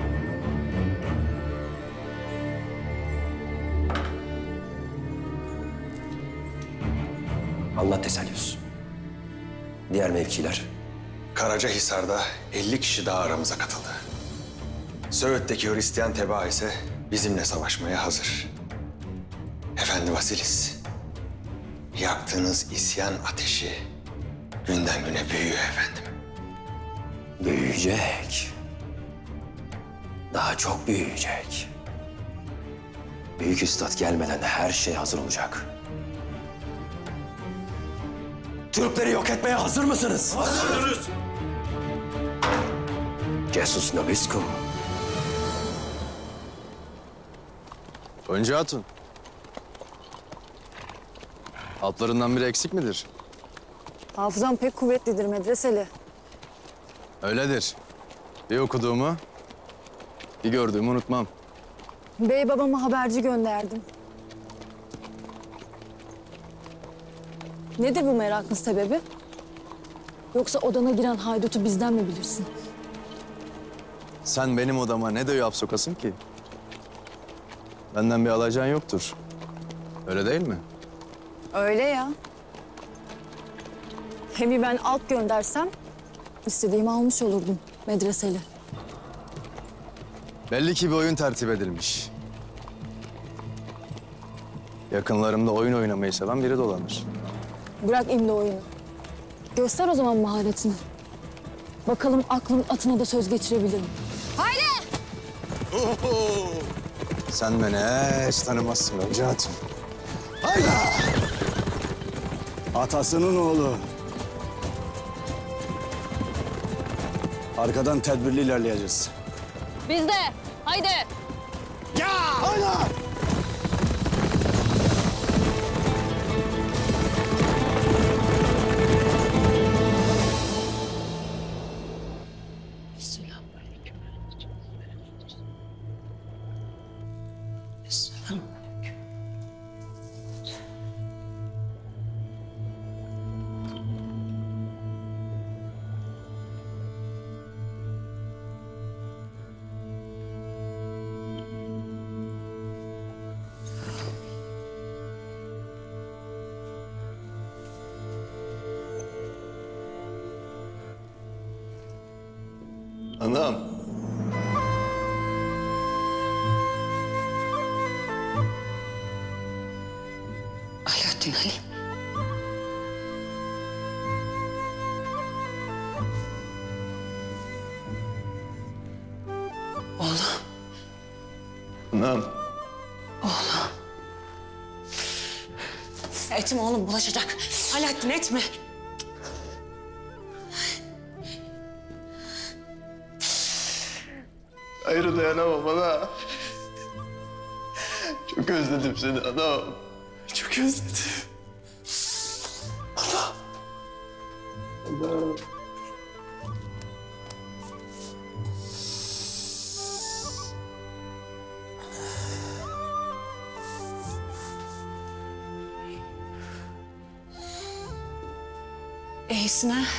Anlat Teselyus. Diğer mevkiler? Karacahisar'da elli kişi daha aramıza katıldı. Söğüt'teki Hristiyan tebaa ise bizimle savaşmaya hazır. Efendi Vasilis, yaktığınız isyan ateşi günden güne büyüyor efendim. Büyüyecek. Daha çok büyüyecek. Büyük Üstad gelmeden her şey hazır olacak. Türkleri yok etmeye hazır mısınız? Hazırız. Cesus Nabisco. Gonca Hatun. Altlarından biri eksik midir? Hafızam pek kuvvetlidir medreseli. Öyledir. Bir okuduğumu, bir gördüğümü unutmam. Bey babama haberci gönderdim. Nedir bu merakın sebebi? Yoksa odana giren haydutu bizden mi bilirsin? Sen benim odama ne döyüp sokasın ki? Benden bir alacağın yoktur. Öyle değil mi? Öyle ya. Hem ben alt göndersem istediğimi almış olurdum medreseli. Belli ki bir oyun tertip edilmiş. Yakınlarımda oyun oynamayı seven biri dolanır. Bırak imle oyunu. Göster o zaman maharetini. Bakalım aklın atına da söz geçirebilir mi? Haydi! Oho! Sen beni hiç tanımazsın Gonca Hatun. Hayda! Atasının oğlu. Arkadan tedbirli ilerleyeceğiz. Biz de. Haydi. Ya! Hayda! Anam. Alaaddin Ali. Oğlum. Anam. Oğlum. Etme oğlum, bulaşacak. Alaaddin etme. Ayrı dayanamam ana. Çok özledim seni anam. Çok özledim. Ana. Ana. İyisin ha?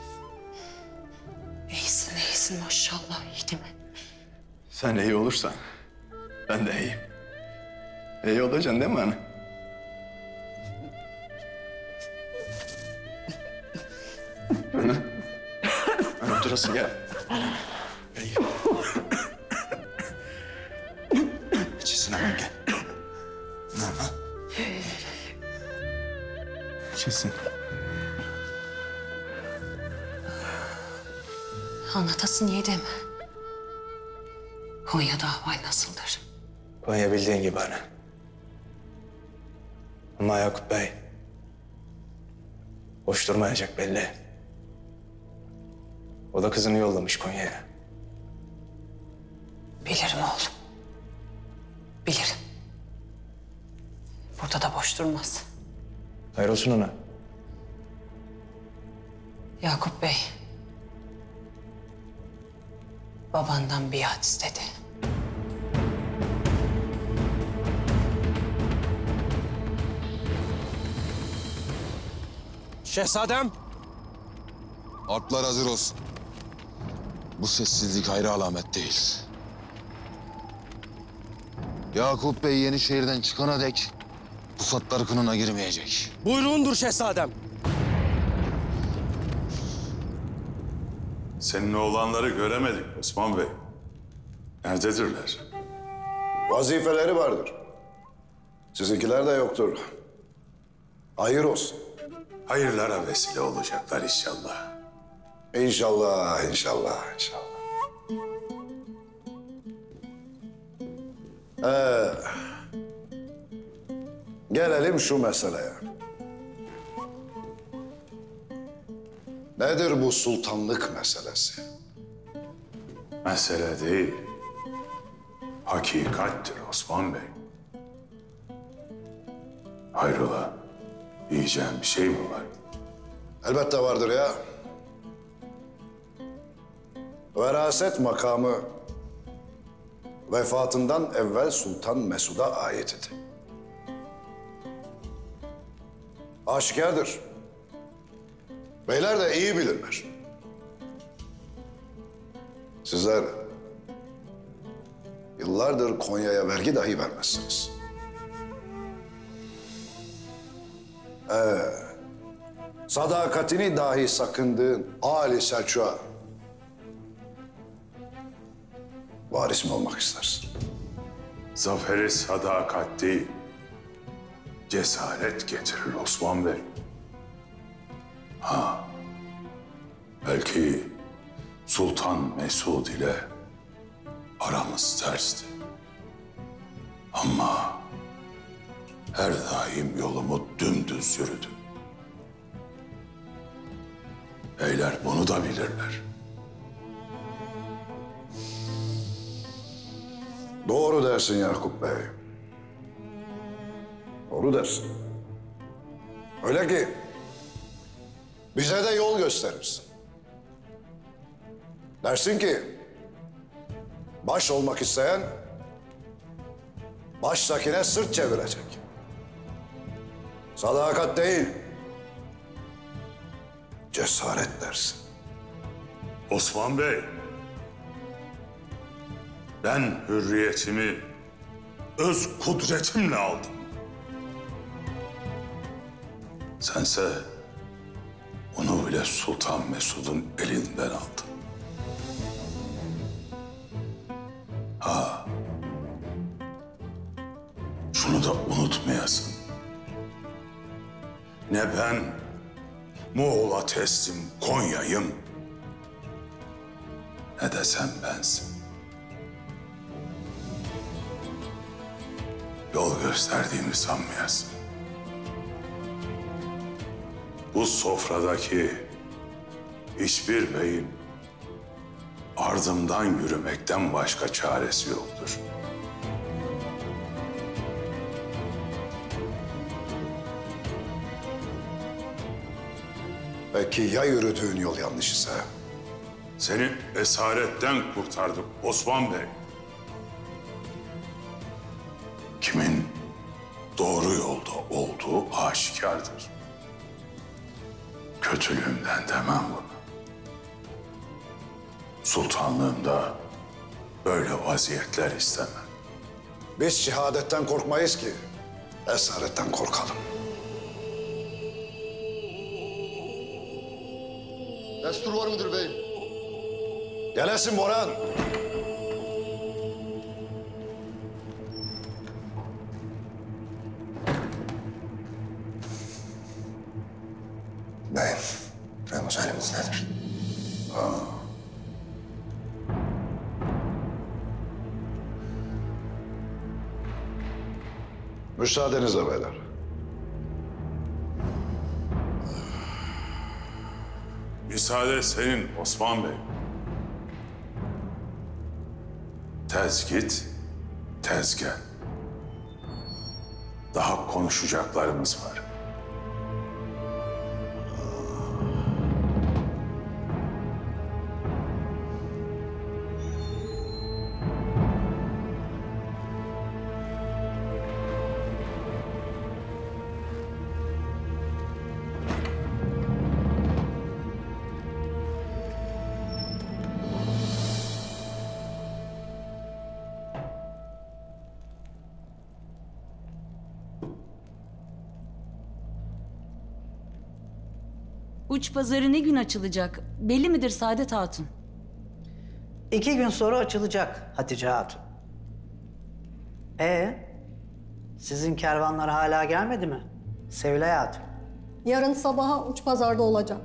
İyisin, iyisin maşallah. İyi değil mi? Sen iyi olursan ben de iyiyim. İyi olacaksın değil mi ana? Ana. Ana oturasın gel. Gel gel. İçisin hemen gel. Ana. İçisin. Anlatasın yedim. Konya'da ahval nasıldır? Konya bildiğin gibi ana. Ama Yakup Bey boş durmayacak belli. O da kızını yollamış Konya'ya. Bilirim oğlum. Bilirim. Burada da boş durmaz. Hayır olsun ana. Yakup Bey babandan biat istedi. Şehzadem. Atlar hazır olsun. Bu sessizlik hayra alamet değil. Yakup Bey Yenişehir'den çıkana dek pusatlar kınına girmeyecek. Buyruğundur şehzadem. Senin oğlanları göremedik Osman Bey. Nerededirler? Vazifeleri vardır. Sizinkiler de yoktur. Hayır olsun. Hayırlara vesile olacaklar inşallah. İnşallah, inşallah, inşallah. Ee, gelelim şu meseleye. Nedir bu sultanlık meselesi? Mesele değil. Hakikattir Osman Bey. Hayrola, diyeceğim bir şey mi var? Elbette vardır ya. Veraset makamı vefatından evvel Sultan Mesud'a ait idi. Aşikardır. Beyler de iyi bilirler. Sizler yıllardır Konya'ya vergi dahi vermezsiniz. Ee, sadakatini dahi sakındığın Ali Selçuk'a varis mi olmak istersin? Zaferi sadakat değil, cesaret getirir Osman Bey. Ha, belki Sultan Mesud ile aramız tersti. Ama her daim yolumu dümdüz yürüdüm. Beyler bunu da bilirler. Doğru dersin Yakup Bey. Doğru dersin. Öyle ki bize de yol gösterirsin. Dersin ki baş olmak isteyen baştakine sırt çevirecek. Sadakat değil, cesaret dersin. Osman Bey, ben hürriyetimi öz kudretimle aldım. Sense onu bile Sultan Mesud'un elinden aldın. Ha, şunu da unutmayasın. Ne ben Moğol'a teslim Konya'yım, ne de sen bensin. Yol gösterdiğimi sanmayasın. Bu sofradaki hiçbir beyin ardımdan yürümekten başka çaresi yoktur. Peki ya yürüdüğün yol yanlış ise? Seni esaretten kurtardık Osman Bey. Kimin doğru yolda olduğu aşikardır. Kötülüğümden demem bunu. Sultanlığımda böyle vaziyetler istemem. Biz şehadetten korkmayız ki, esaretten korkalım. Destur var mıdır beyim? Gelesin Boran. Beyim, remuzelimiz nedir? Ha. Müsaadenizle beyler. Müsaade senin Osman Bey. Tez git, tez gel. Daha konuşacaklarımız var. Uç pazarı ne gün açılacak? Belli midir Saadet Hatun? İki gün sonra açılacak Hatice Hatun. Ee, sizin kervanlar hala gelmedi mi? Sevilay Hatun. Yarın sabaha uç pazarda olacağım.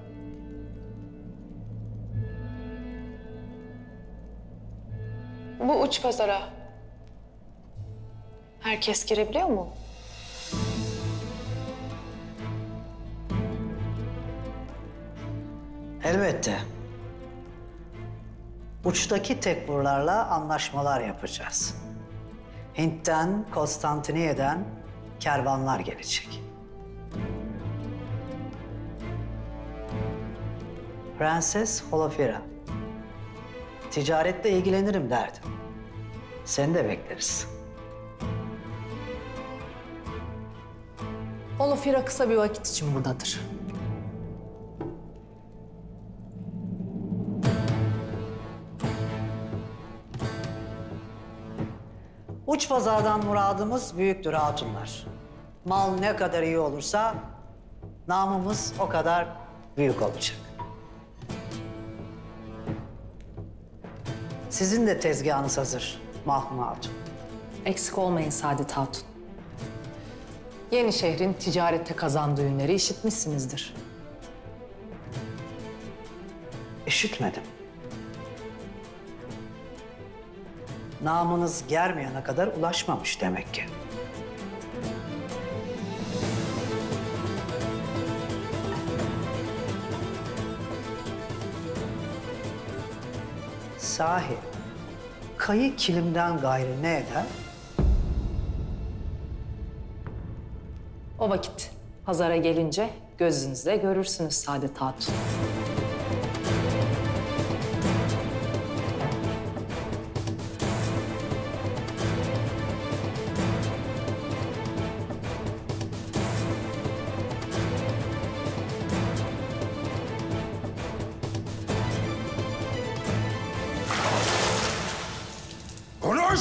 Bu uç pazara herkes girebiliyor mu? Elbette. Uçtaki tekfurlarla anlaşmalar yapacağız. Hint'ten, Konstantiniyye'den kervanlar gelecek. Prenses Holofira. Ticaretle ilgilenirim derdim. Seni de bekleriz. Holofira kısa bir vakit için buradadır. Uç pazardan muradımız büyüktür hatunlar. Mal ne kadar iyi olursa namımız o kadar büyük olacak. Sizin de tezgahınız hazır Mahmud Hatun. Eksik olmayın Saadet Hatun. Yeni şehrin ticarette kazandığı ünleri işitmişsinizdir. İşitmedim. Namınız Germiyan'a kadar ulaşmamış demek ki. Sahi, kayı kilimden gayrı ne eder? O vakit pazara gelince gözünüzle görürsünüz Saadet Hatun. Konuş!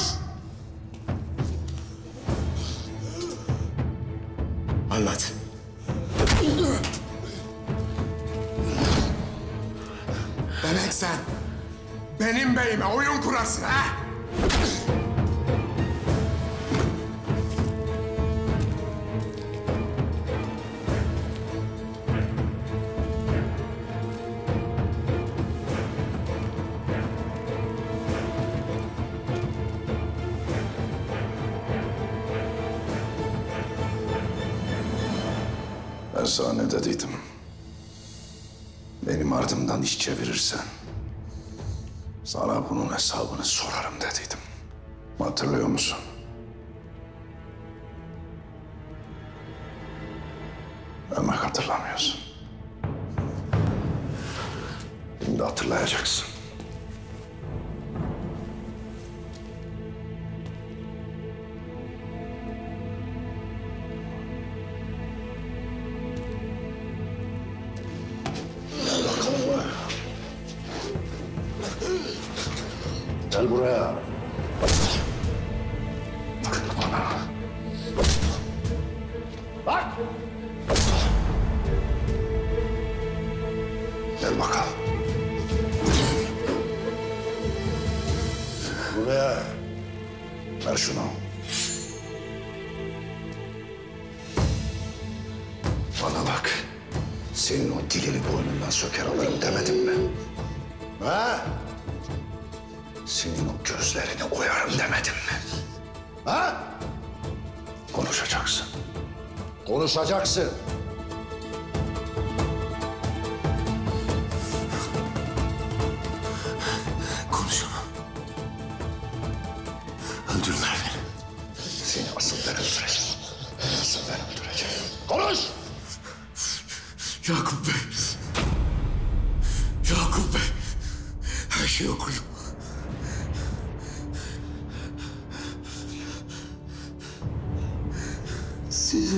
Anlat. Demek sen benim beyime oyun kurarsın ha? Ben sana ne dediydim? Benim ardımdan iş çevirirsen sana bunun hesabını sorarım dediydim. Hatırlıyor musun? Demek hatırlamıyorsun. Şimdi hatırlayacaksın. Gel buraya. Bak bana. Bak! Gel bakalım. Buraya. Ver şunu. Bana bak. Senin o dilini boynundan söker alırım demedim mi? Ha? Senin o gözlerini oyarım demedim mi? Ha? Konuşacaksın. Konuşacaksın. Konuşamam. Öldürürler beni. Seni asıl ben öldüreceğim. Asıl ben öldüreceğim. Konuş! Yakup Bey. Yakup Bey. Her şeyi okudum. Sizi...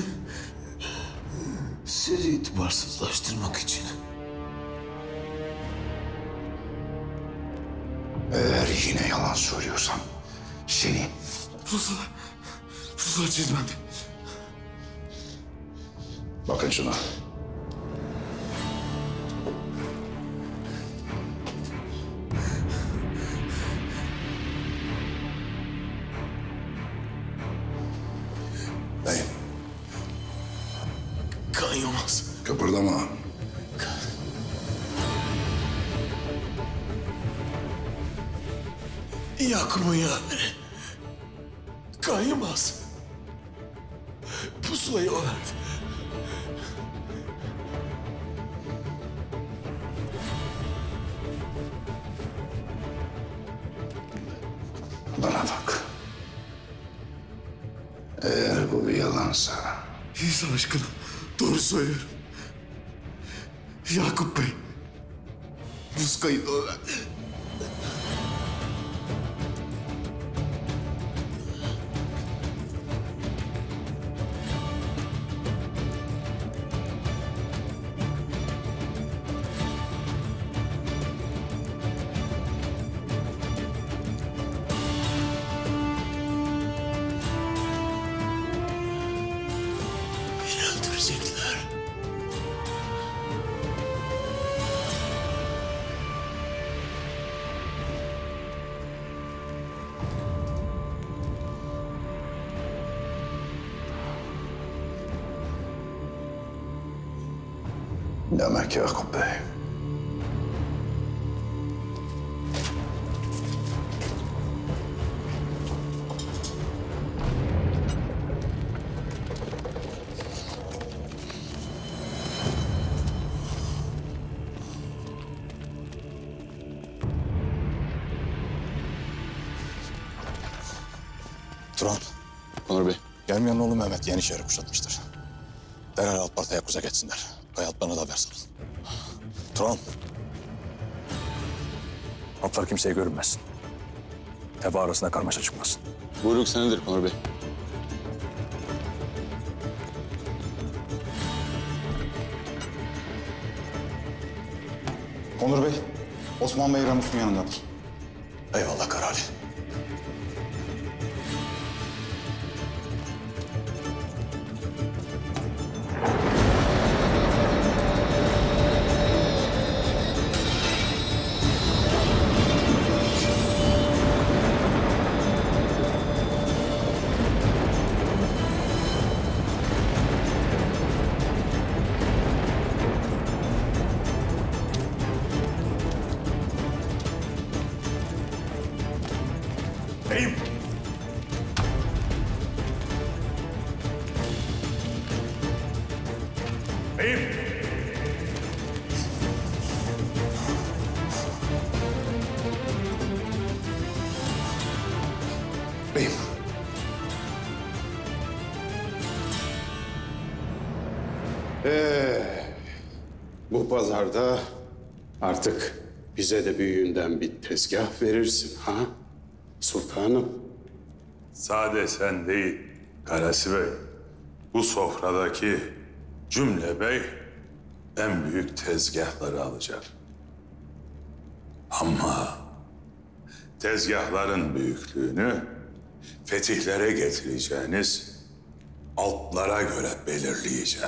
Sizi itibarsızlaştırmak için. Eğer yine yalan söylüyorsan seni... Pusula... Pusula çizmem. Bakın şuna. Beyim. Kan yomaz. Kıpırdama. Yakup'un yalanları. Kan yomaz. Pusulayı o verdi. bak. Eğer bu bir yalansa... İsa aşkına doğru söylüyorum. Yakup Bey. Buz kayıtlı olan. Öldürecekler. Demek Yakup Bey. Turan. Onur Bey. Gelmeyen oğlu Mehmet Yenişehir'i kuşatmıştır. Derhal Alplar teyakkuza geçsinler. Kayaltlarına da haber salın. Turan. Alplar kimseye görünmesin. Teba arasında karmaşa çıkmasın. Buyruk senedir Onur Bey. Onur Bey, Osman Bey Ramus'un yanındadır. Eyvallah Karali. Beyim. Beyim. Beyim. Ee, bu pazarda artık bize de büyüğünden bir tezgah verirsin ha sultanım. Sade sen değil Karasi Bey. Bu sofradaki cümle bey en büyük tezgahları alacak. Ama tezgahların büyüklüğünü fetihlere getireceğiniz altlara göre belirleyeceğim.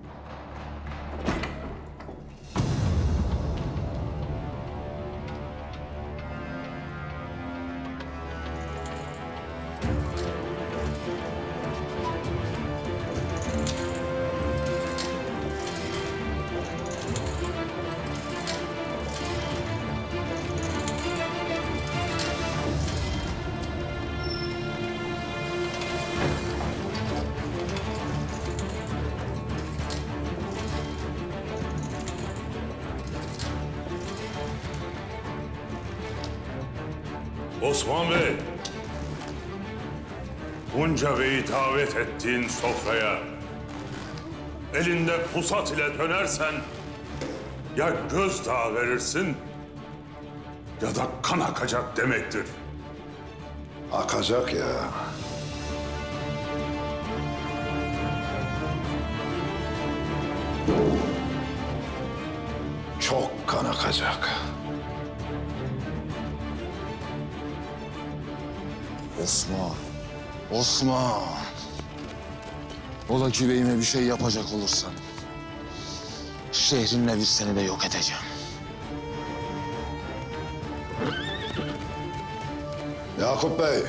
Osman Bey, bunca beyi davet ettiğin sofraya elinde pusat ile dönersen ya gözdağı verirsin ya da kan akacak demektir. Akacak ya. Çok kan akacak. Osman. Osman. Ola ki beyime bir şey yapacak olursan şehrinle bir seni de yok edeceğim. Yakup Bey.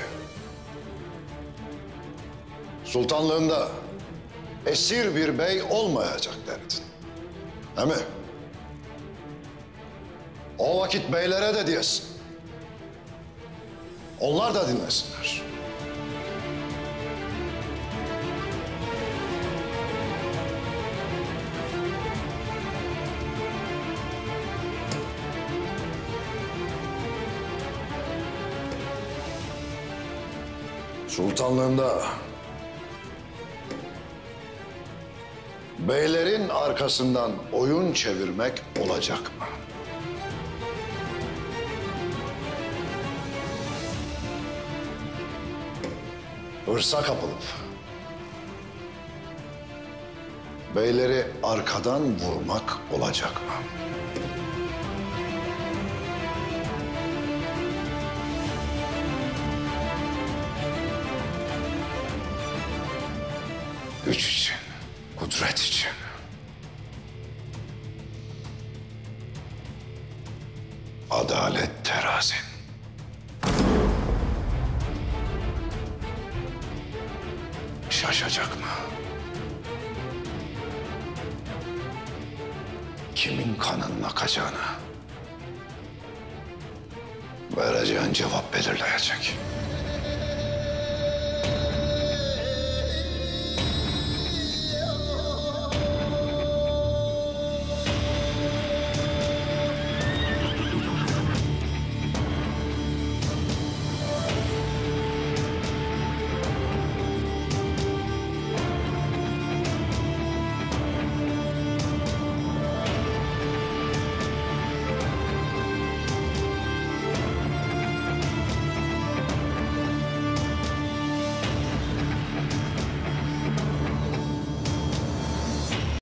Sultanlığında esir bir bey olmayacak derdin. Değil mi? O vakit beylere de diyesin. Onlar da dinlesinler. Sultanlığında beylerin arkasından oyun çevirmek olacak mı? Hırsa kapılıp beyleri arkadan vurmak olacak mı? Güç için, kudret için. Adalet terazin. Şaşacak mı? Kimin kanının akacağını vereceğin cevap belirleyecek.